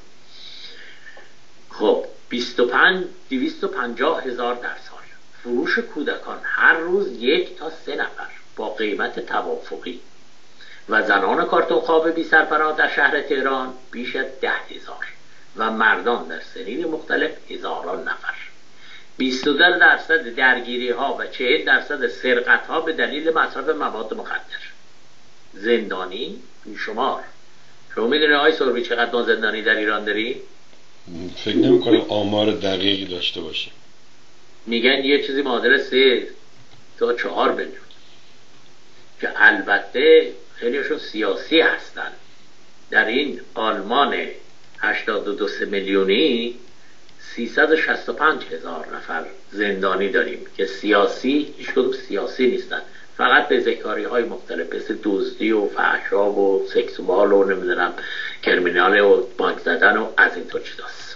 خب بیست و پنج دویست و پنجاه هزار در سال. فروش کودکان هر روز یک تا سه نفر با قیمت توافقی و زنان کارتون خواب بی سرپناه در شهر تهران بیش از ده هزار و مردان در سنین مختلف هزاران نفر. بیست و دو درصد درگیری ها و چهل درصد سرقت ها به دلیل مصرف مواد مخدر. زندانی بیشمار. شما میدونی آقای سربی چقدر ما زندانی در ایران داریم؟ فکر نمی کنم آمار دقیقی داشته باشه. میگن یه چیزی معادل سه تا چهار میلیون که البته خیلیشون سیاسی هستن. در این آلمان هشتاد و دو میلیونی سیصد و شصت و پنج هزار نفر زندانی داریم که سیاسی، هیچ کدوم سیاسی نیستن، فقط به ذکاری های مختلف مثل دزدی و فحشا و سکسوال و نمیدونم کرمینال و بانک زدن و از این طور چیزاست.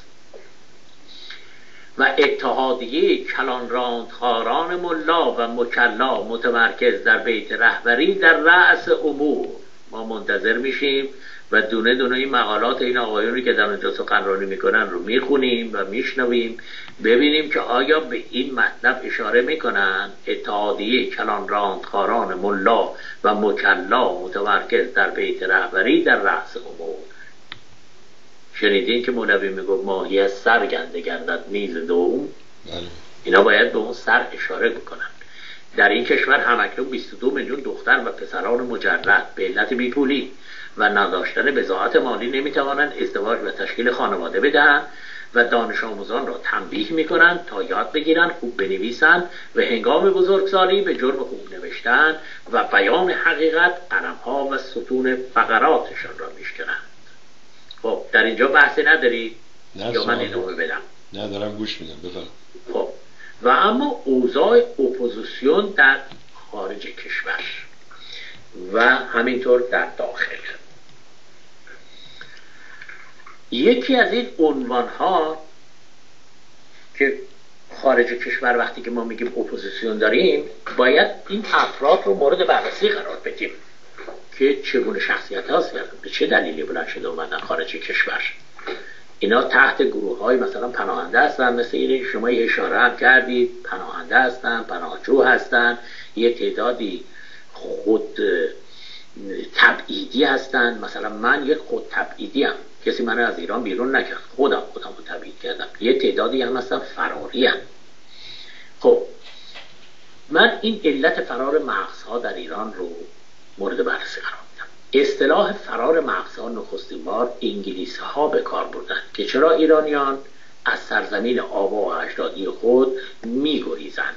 و اتحادیه کلان راندخاران ملا و مکلا متمرکز در بیت رهبری در رأس امور. ما منتظر میشیم و دونه دونه این مقالات این آقایونی که در اونجا سخنرانی میکنن رو میخونیم و میشنویم، ببینیم که آیا به این مطلب اشاره میکنن. اتحادیه کلان راندخاران ملا و مکلا متمرکز در بیت رهبری در رأس امور. شنیدین که مولوی میگفت ماهی از سر گنده گردد میز دوم؟ اینا باید به اون سر اشاره بکنن. در این کشور همکنون بیست و دو میلیون دختر و پسران مجرد به علت بیپولی و نداشتن بضاعت مالی نمیتوانند ازدواج و تشکیل خانواده بدهند و دانش آموزان را تنبیه میکنند تا یاد بگیرند خوب بنویسند و هنگام بزرگسالی به جرم خوب نوشتن و بیان حقیقت قلمها و ستون فقراتشان را میشکنند. خب در اینجا بحثی نداری؟ یا من ادامه بدم؟ نه دارم گوش میدم، بفرم. خب و اما اوضاع اپوزیسیون در خارج کشور و همینطور در داخل. یکی از این عنوان ها که خارج کشور وقتی که ما میگیم اپوزیسیون داریم، باید این افراد رو مورد بررسی قرار بدیم که چگونه شخصیت هاست، به چه دلیلی بلند شده اومدن خارج کشور. اینا تحت گروه های مثلا پناهنده هستن، مثل این شما یه اشاره هم کردید، پناهنده هستن، پناهجو هستن، یه تعدادی خود تبعیدی هستن. مثلا من یک خود تبعیدی هم، کسی من از ایران بیرون نکرد، خودم خودم رو تبعید کردم. یه تعدادی هم هستن فراری هم. خب من این علت فرار مغزها در ایران رو مورد بررسی قرار میدم. اصطلاح فرار مغزها نخستین بار انگلیسی ها به کار بردن که چرا ایرانیان از سرزمین آبا و اجدادی خود می‌گریزند.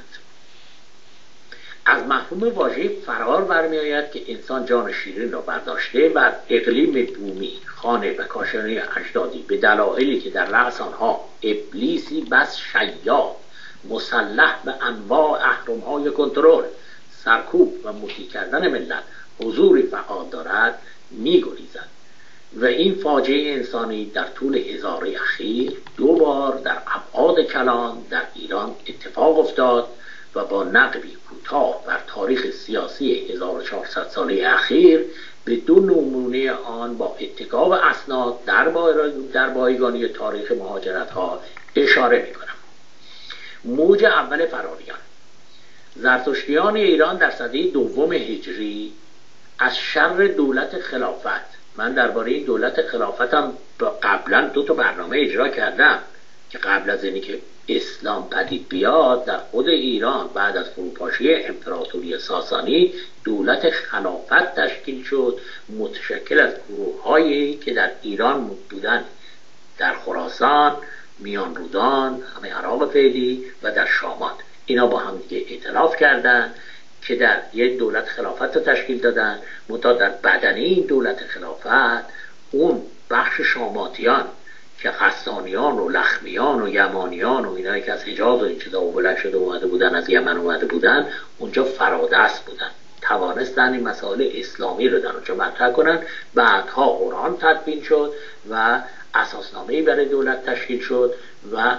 از مفهوم واژه فرار برمی آید که انسان جان شیرین را برداشته و اقلیم بومی، خانه و کاشانه اجدادی به دلایلی که در رأس آنها ابلیسی بس شیاد مسلح به انواع اهرم‌های کنترل، سرکوب و مطیع کردن ملت حضوری فعال دارد می‌گریزند. و این فاجعه انسانی در طول هزاره اخیر دو بار در ابعاد کلان در ایران اتفاق افتاد و با نقبی کوتاه بر تاریخ سیاسی هزار و چهارصد ساله اخیر به دو نمونه آن با اتکا به اسناد در, در بایگانی تاریخ مهاجرت ها اشاره می کنم. موج اول فراریان. زرتشتیان ایران در سده دوم هجری از شر دولت خلافت، من درباره این دولت خلافتم قبلا دو تا برنامه اجرا کردم که قبل از اینی که اسلام پدید بیاد در خود ایران بعد از فروپاشی امپراتوری ساسانی دولت خلافت تشکیل شد، متشکل از گروه‌هایی که در ایران بودن، در خراسان، میان رودان، همه عراق فعلی و در شامات. اینا با هم دیگه ائتلاف کردن که در یک دولت خلافت رو تشکیل دادن. منتها در بدنه این دولت خلافت اون بخش شاماتیان که غسانیان و لخمیان و یمانیان و اینایی که از حجاز و این چیزا بلند شده اومده بودن، از یمن اومده بودن، اونجا فرادست بودن، توانستن این مسائل اسلامی رو در اونجا مطرح کنن. بعدها قرآن تدوین شد و اساسنامه‌ای برای دولت تشکیل شد و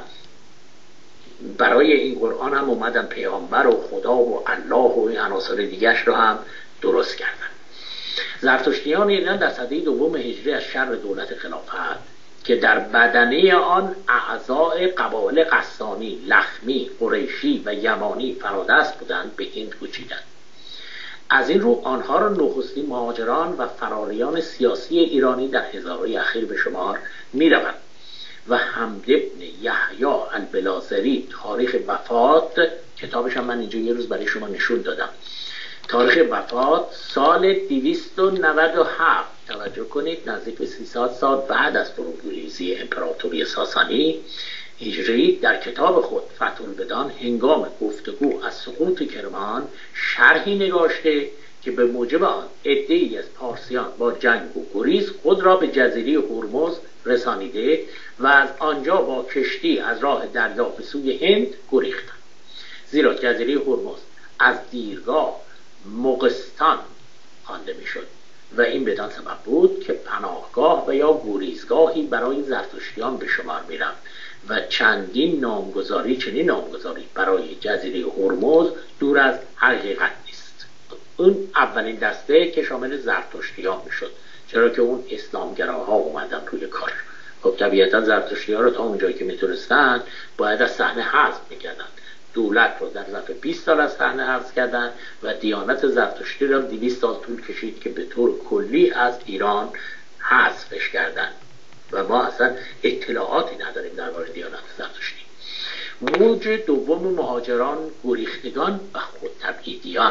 برای این قرآن هم اومدن پیامبر و خدا و الله و این عناصر دیگرش رو هم درست کردن. زرتشتیان ایران در سده دوم هجری از شر دولت خلافت که در بدنه آن اعضای قبایل غسانی، لخمی، قریشی و یمانی فرادست بودند به هند کوچیدند. از این رو آنها را نخستین مهاجران و فراریان سیاسی ایرانی در هزاره اخیر به شمار می‌روند و حمد ابن یحیی البلاسری تاریخ وفات، کتابش هم من اینجا یه روز برای شما نشون دادم، تاریخ وفات سال دویست و نود و هفت، توجه کنید نزدیک به سیصد سال بعد از فروپاشی امپراتوری ساسانی هجری، در کتاب خود فتح البدان هنگام گفتگو از سقوط کرمان شرحی نگاشته که به موجب آن عده‌ای از پارسیان با جنگ و گریز خود را به جزیره هرمز رسانیده و از آنجا با کشتی از راه دریا به سوی هند گریختند. زیرا جزیره هرمز از دیرگاه مغستان خوانده میشد و این بدان سبب بود که پناهگاه و یا گریزگاهی برای زرتشتیان به شمار می‌رفت و چندین نامگذاری چنین نامگذاری برای جزیره هرمز دور از حقیقت نیست. اون اولین دسته که شامل زرتشتیان میشد، چرا که اون اسلامگراها اومدن روی کار. خب طبیعتا زرتشتیان رو تا اونجایی که میتونستن باید از صحنه حذف میکردن. دولت رو در ظرف بیست سال از صحنه حذف کردن و دیانت زرتشتی رو دویست سال طول کشید که به طور کلی از ایران حذفش کردن و ما اصلا اطلاعاتی نداریم درباره دیانت زرتشتی. موج دوم مهاجران، گریختگان و خودتبعیدیان.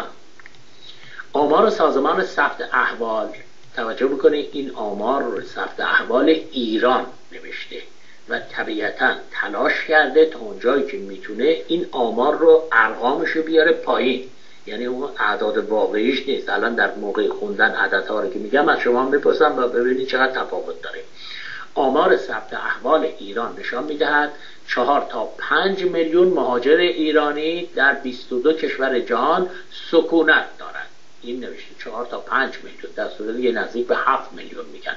آمار سازمان ثبت احوال، توجه بکنید این آمار رو ثبت احوال ایران نوشته و طبیعتا تلاش کرده تا اونجایی که میتونه این آمار رو ارقامش رو بیاره پایین، یعنی اون اعداد واقعیش نیست. الان در موقع خوندن عددها رو که میگم از شما میپرسم و ببینید چقدر تفاوت داره. آمار ثبت احوال ایران نشان میدهد چهار تا پنج میلیون مهاجر ایرانی در بیست و دو کشور جهان سکونت دارند. این نوشته چهار تا پنج میلیون، در صورتی که نزدیک به هفت میلیون میگن،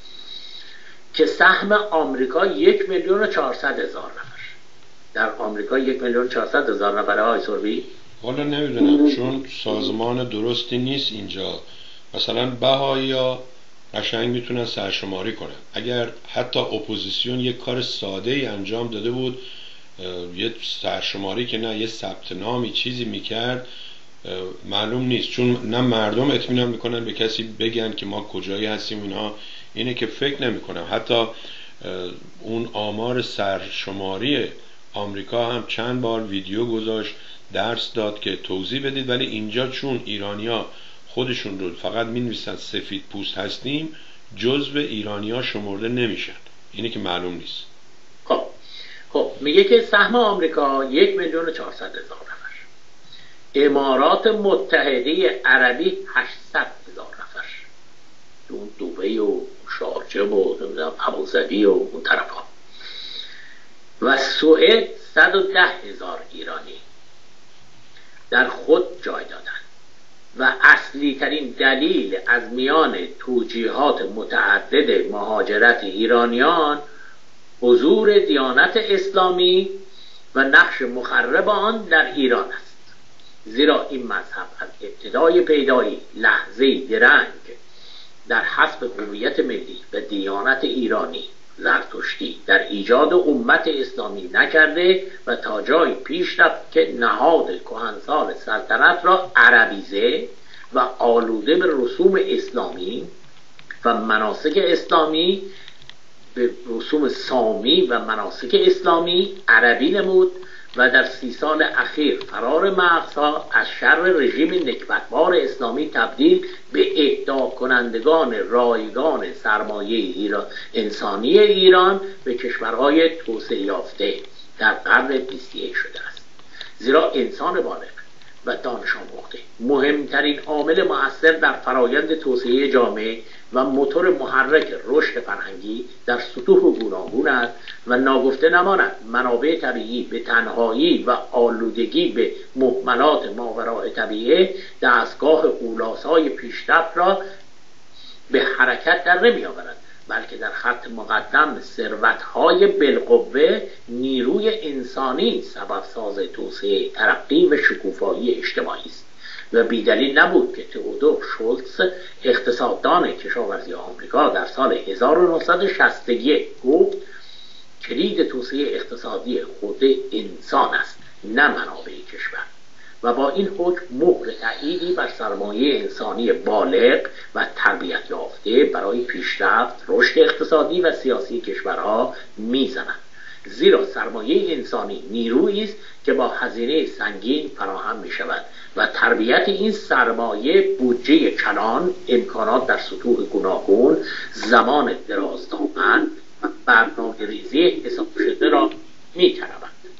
که سهم آمریکا یک میلیون و چهارصد هزار نفر. در آمریکا یک میلیون و چهارصد هزار نفره های سربی؟ والا نمیدونم چون سازمان درستی نیست اینجا. مثلا بهایی ها قشنگ میتونن سرشماری کنن. اگر حتی اپوزیسیون یک کار ساده ای انجام داده بود، یه سرشماری که نه یه ثبت نامی چیزی میکرد، معلوم نیست، چون نه مردم اطمینان میکنن به کسی بگن که ما کجایی هستیم. اینها اینه که فکر نمیکنم. حتی اون آمار سرشماری آمریکا هم چند بار ویدیو گذاشت، درس داد که توضیح بدید، ولی اینجا چون ایرانیا خودشون رو فقط مینویسن سفید پوست هستیم، جزو ایرانیا شمرده نمیشن. اینه که معلوم نیست. خب خب میگه که سهم آمریکا یک میلیون و چهارصد هزار نفر، امارات متحده عربی هشتصد هزار نفر، اون دبی و شارجه و ابوظبی و اون طرف ها، و سوئد صد و ده هزار ایرانی در خود جای دادن. و اصلی ترین دلیل از میان توجیهات متعدد مهاجرت ایرانیان حضور دیانت اسلامی و نقش مخرب آن در ایران است، زیرا این مذهب از ابتدای پیدایی لحظه‌ای درنگ در حسب هویت ملی و دیانت ایرانی زرتشتی در ایجاد امت اسلامی نکرده و تا جایی پیش رفت که نهاد کهنسال سلطنت را عربیزه و آلوده به رسوم اسلامی و مناسک اسلامی، به رسوم سامی و مناسک اسلامی عربی نمود و در سی سال اخیر فرار مغزها از شر رژیم نکبتبار اسلامی تبدیل به اهدا کنندگان رایگان سرمایه ایران انسانی ایران به کشورهای توسعه یافته در قرن بیست و یک شده است. زیرا انسان بالغ و دانش آموخته مهمترین عامل مؤثر در فرایند توسعه جامعه و موتور محرک رشد فرهنگی در سطوح گوناگون است و ناگفته نماند منابع طبیعی به تنهایی و آلودگی به مهملات ماوراء طبیعه دستگاه اولاسای پیشرفت را به حرکت در نمی آورد، بلکه در خط مقدم ثروت‌های بالقوه نیروی انسانی سبب ساز توسعه، ترقی و شکوفایی اجتماعی است. و بیدلیل نبود که تئودور شولتز اقتصاددان کشاورزی آمریکا در سال هزار و نهصد و شصت و یک گفت کلید توسعه اقتصادی خود انسان است نه منابع کشور، و با این حکم مهر تأییدی بر سرمایه انسانی بالغ و تربیت یافته برای پیشرفت، رشد اقتصادی و سیاسی کشورها میزند. زیرا سرمایه انسانی نیرویی است که با هزینه سنگین فراهم می شود و تربیت این سرمایه بودجه کلان، امکانات در سطوح گوناگون، زمان درازدامن و برنامه ریزی حساب شده را می طلبد.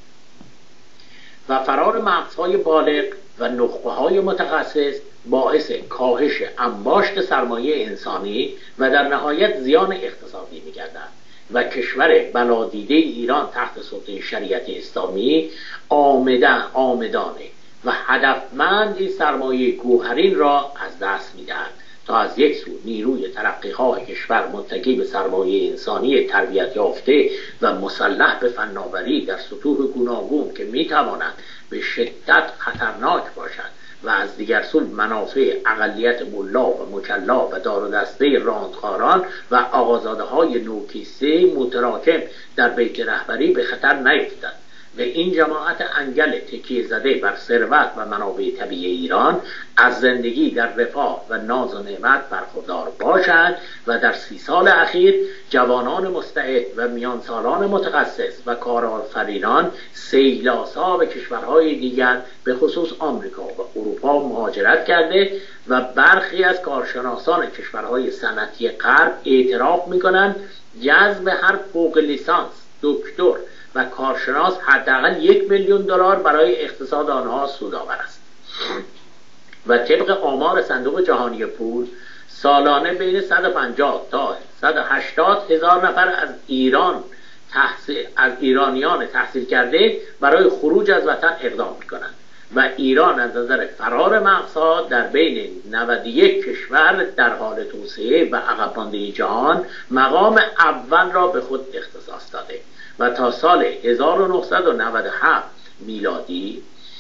و فرار مغزهای بالغ و نخبه‌های متخصص باعث کاهش انباشت سرمایه انسانی و در نهایت زیان اقتصادی می‌گردد و کشور بلادیده ایران تحت سلطه شریعت اسلامی آمدن آمدانه و هدفمند این سرمایه گوهرین را از دست می‌دهد تا از یک سو نیروی ترقی‌خواه کشور متکی به سرمایه انسانی تربیت یافته و مسلح به فناوری در سطوح گوناگون که می‌تواند به شدت خطرناک باشد و از دیگر سو منافع اقلیت ملا و مکلا و دار و دسته راندخاران و آقازاده‌های نوکیسته متراکم در بیت رهبری به خطر نیفتد و این جماعت انگل تکیه زده بر ثروت و منابع طبیعی ایران از زندگی در رفاه و ناز و نعمت برخوردار باشند و در سی سال اخیر جوانان مستعد و میان سالان متخصص و کارآفرینان سیلاسا به کشورهای دیگر به خصوص آمریکا و اروپا مهاجرت کرده و برخی از کارشناسان کشورهای صنعتی غرب اعتراف می‌کنند جذب هر فوق لیسانس، دکتر و کارشناس حداقل یک میلیون دلار برای اقتصاد آنها سودآور است. و طبق آمار صندوق جهانی پول سالانه بین صد و پنجاه تا صد و هشتاد هزار نفر از ایران تحصیل از ایرانیان تحصیل کرده برای خروج از وطن اقدام می‌کنند و ایران از نظر فرار مغزها در بین نود و یک کشور در حال توسعه و عقب مانده جهان مقام اول را به خود اختصاص داده و تا سال هزار و نهصد و نود و هفت میلادی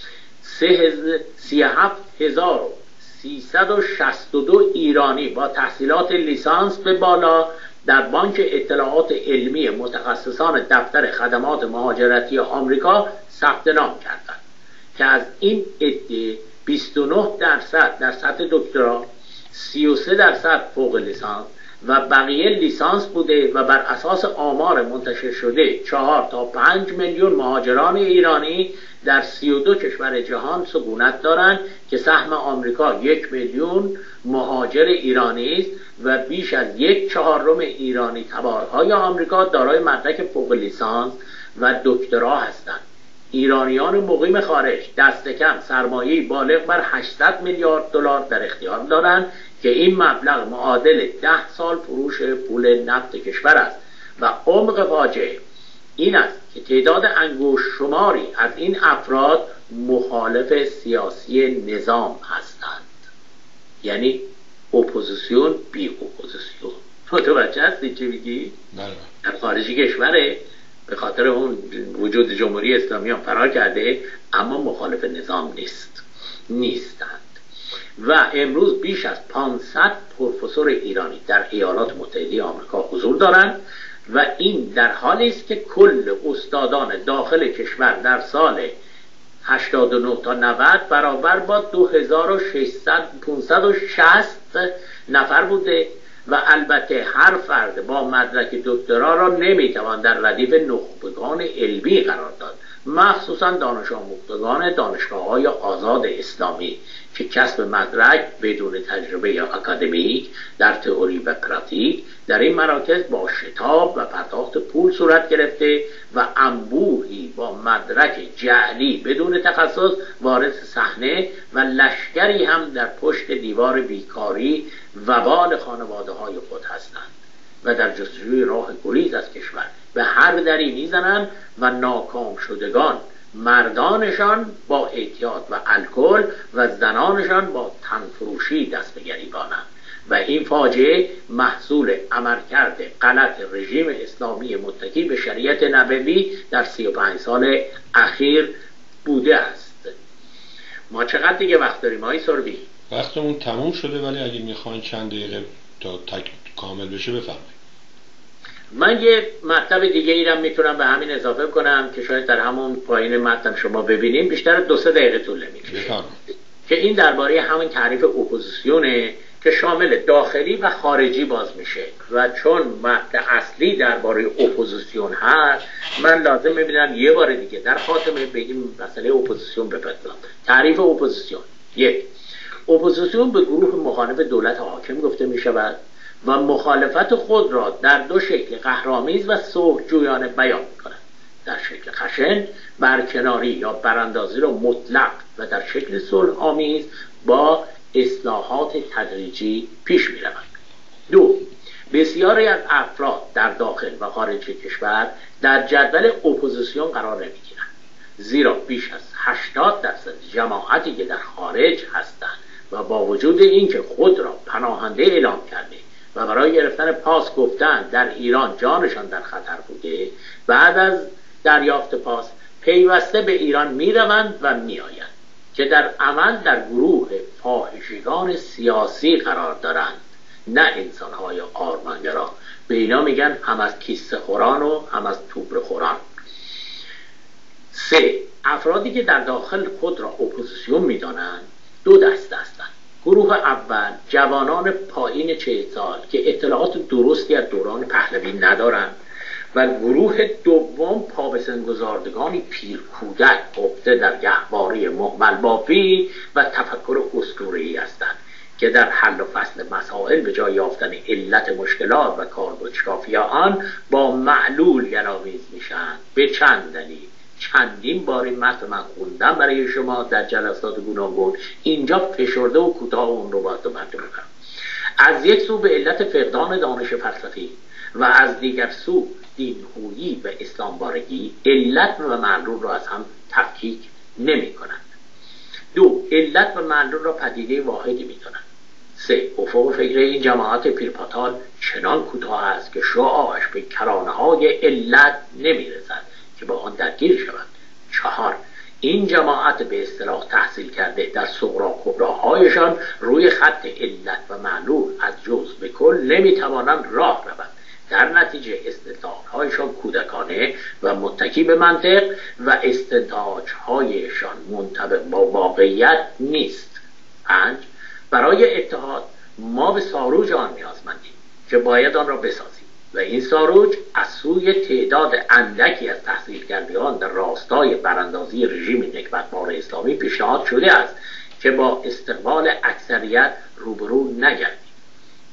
سی و هفت هزار و سیصد و شصت و دو ایرانی با تحصیلات لیسانس به بالا در بانک اطلاعات علمی متخصصان دفتر خدمات مهاجرتی آمریکا ثبت نام کردند که از این عده بیست و نه درصد در سطح دکترا، سی و سه درصد فوق لیسانس و بقیه لیسانس بوده و بر اساس آمار منتشر شده چهار تا پنج میلیون مهاجران ایرانی در سی و دو کشور جهان سکونت دارند که سهم آمریکا یک میلیون مهاجر ایرانی است و بیش از یک چهارم ایرانی تبارهای آمریکا دارای مدرک فوق لیسانس و دکترا هستند. ایرانیان مقیم خارج دست کم سرمایه‌ای بالغ بر هشتصد میلیارد دلار در اختیار دارند که این مبلغ معادل ده سال فروش پول نفت کشور است و عمق فاجعه این است که تعداد انگشت شماری از این افراد مخالف سیاسی نظام هستند. یعنی اپوزیسیون بی اپوزیسیون. متوجه هستی چی میگی؟ در خارجی کشوره، به خاطر اون وجود جمهوری اسلامی هم فرار کرده، اما مخالف نظام نیست نیستند. و امروز بیش از پانصد پروفسور ایرانی در ایالات متحده آمریکا حضور دارند و این در حالی است که کل استادان داخل کشور در سال هشتاد و نه تا نود برابر با دو هزار و پانصد و شصت نفر بوده و البته هر فرد با مدرک دکترا را نمیتوان در ردیف نخبگان علمی قرار داد، مخصوصا دانش آموختگان دانشگاه‌های آزاد اسلامی که کسب مدرک بدون تجربه یا اکادمیک در تئوری و پراتیک در این مراکز با شتاب و پرداخت پول صورت گرفته و انبوهی با مدرک جعلی بدون تخصص وارد صحنه و لشکری هم در پشت دیوار بیکاری وبال خانواده های خود هستند و در جستجوی راه گریز از کشور به هر دری میزنند و ناکام شدگان مردانشان با اعتیاد و الکل و زنانشان با تنفروشی دست به گریبانند و این فاجعه محصول عملکرد غلط رژیم اسلامی متکی به شریعت نبوی در سی و پنج سال اخیر بوده است. ما چقدر دیگه وقت داریم آقای سروی؟ وقتمون تموم شده، ولی اگه میخواین چند دقیقه تا تک کامل بشه بفرمایید. من یه مطلب دیگه ایرم میتونم به همین اضافه کنم که شاید در همون پایین متن شما ببینیم، بیشتر دو سه دقیقه طول نمیکشه، که این درباره همین تعریف اپوزیسیونه که شامل داخلی و خارجی باز میشه و چون متن اصلی درباره اپوزیسیون هست من لازم میبینم یه بار دیگه در خاتمه به این مسئله اپوزیسیون بپردازم. تعریف اپوزیسیون: یک، اپوزیسیون به گروه مخالف دولت حاکم گفته میشود و مخالفت خود را در دو شکل قهرآمیز و صلح‌جویانه بیان می‌کند. در شکل خشن برکناری یا براندازی را مطلق و در شکل صلح‌آمیز با اصلاحات تدریجی پیش می‌روند. دو، بسیاری از افراد در داخل و خارج کشور در جدول اپوزیسیون قرار نمی‌گیرند، زیرا بیش از هشتاد درصد جماعتی که در خارج هستند و با وجود اینکه خود را پناهنده اعلام کرده و برای گرفتن پاس گفتن در ایران جانشان در خطر بوده، بعد از دریافت پاس پیوسته به ایران میروند و میآیند که در عمل در گروه فاحشگان سیاسی قرار دارند، نه انسانهای آرمانگرا. به اینا میگن هم از کیسه خوران و هم از توبر خوران. سه، افرادی که در داخل خود را اپوزیسیون میدانند دو دسته هستند. گروه اول جوانان پایین چهل سال که اطلاعات درستی از دوران پهلوی ندارند و گروه دوم پابسنگزاردگانی پیر کودک گفته در گهواره مهمل بافی و تفکر اسطوره‌ای هستند که در حل و فصل مسائل به جای یافتن علت مشکلات و کاربردشکافی آن با معلول گلاویز میشن. به چند دلیل. چندین بار این متن من خوندم برای شما در جلسات گوناگون، اینجا فشرده و کوتاه اون رو باید ترجمه کنم. از یک سو به علت فقدان دانش فلسفی و از دیگر سو دین‌هویی و اسلام بارگی علت و معلول را از هم تفکیک نمی کنند. دو، علت و معلول را پدیده واحدی می دانند. سه، افق فکر این جماعت پیرپاتال چنان کوتاه است که شعاعش به کرانه های علت نمی رسد که با آن درگیر شوند. چهار، این جماعت به اصطلاح تحصیل کرده در صغرا کبراهایشان روی خط علت و معلول از جزء به کل نمیتوانند راه روند. در نتیجه استدلال‌هایشان کودکانه و متکی به منطق و استنتاج‌هایشان منطبق با واقعیت نیست. پنج، برای اتحاد ما به ساروج آن نیازمندیم که باید آن را بسازیم و این ساروج از سوی تعداد اندکی از تحصیل کردگان در راستای براندازی رژیم نکبتبار اسلامی پیشنهاد شده است که با استقبال اکثریت روبرو نگردیم.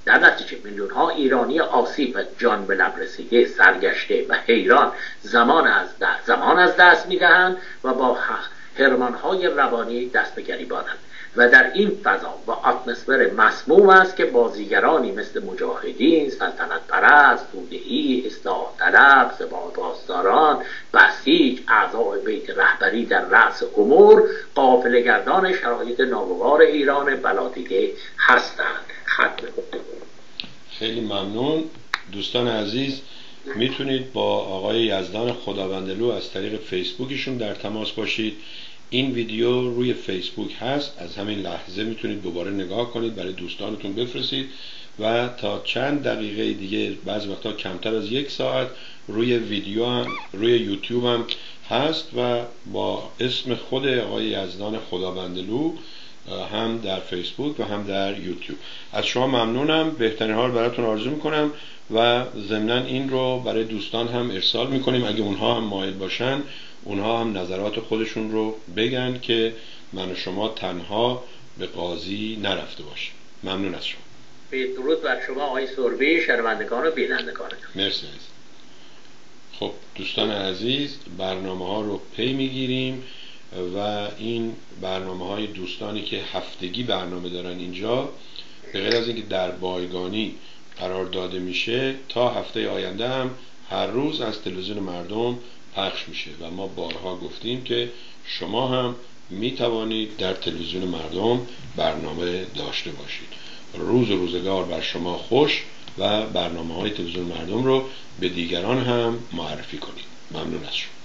در نتیجه میلیون ها ایرانی آسیب و جان به لب رسیده، سرگشته و حیران زمان از دست زمان از دست میدهند و با حرمان های روانی دست به گریبانند و در این فضا و اتمسفر مسموم است که بازیگرانی مثل مجاهدین، سلطنت پرست، توده‌ای، اصلاح طلب، سپاهپاسداران، بسیج، اعضای بیت رهبری در رأس امور، قافله‌گردان شرایط ناگوار ایران بلادیده هستند. ختم. خیلی ممنون دوستان عزیز. میتونید با آقای یزدان خداوندلو از طریق فیسبوکشون در تماس باشید. این ویدیو روی فیسبوک هست، از همین لحظه میتونید دوباره نگاه کنید، برای دوستانتون بفرستید و تا چند دقیقه دیگه، بعض وقتا کمتر از یک ساعت، روی ویدیو هم روی یوتیوب هم هست و با اسم خود آقای یزدان خداوندلو هم در فیسبوک و هم در یوتیوب. از شما ممنونم، بهترین ها رو براتون آرزو میکنم و ضمناً این رو برای دوستان هم ارسال میکنیم، اگه اونها هم مایل باشن اونها هم نظرات خودشون رو بگن که من و شما تنها به قاضی نرفته باشیم. ممنون از شما. به درود بر شما آقای سربی، شنوندگان و بینندگان. مرسی عزیز. خب دوستان عزیز، برنامه ها رو پی میگیریم و این برنامه های دوستانی که هفتگی برنامه دارن اینجا، به غیر از اینکه در بایگانی قرار داده میشه، تا هفته آینده هم هر روز از تلویزیون مردم پخش میشه و ما بارها گفتیم که شما هم میتوانید در تلویزیون مردم برنامه داشته باشید. روز و روزگار بر شما خوش و برنامه های تلویزیون مردم رو به دیگران هم معرفی کنید. ممنون از شما.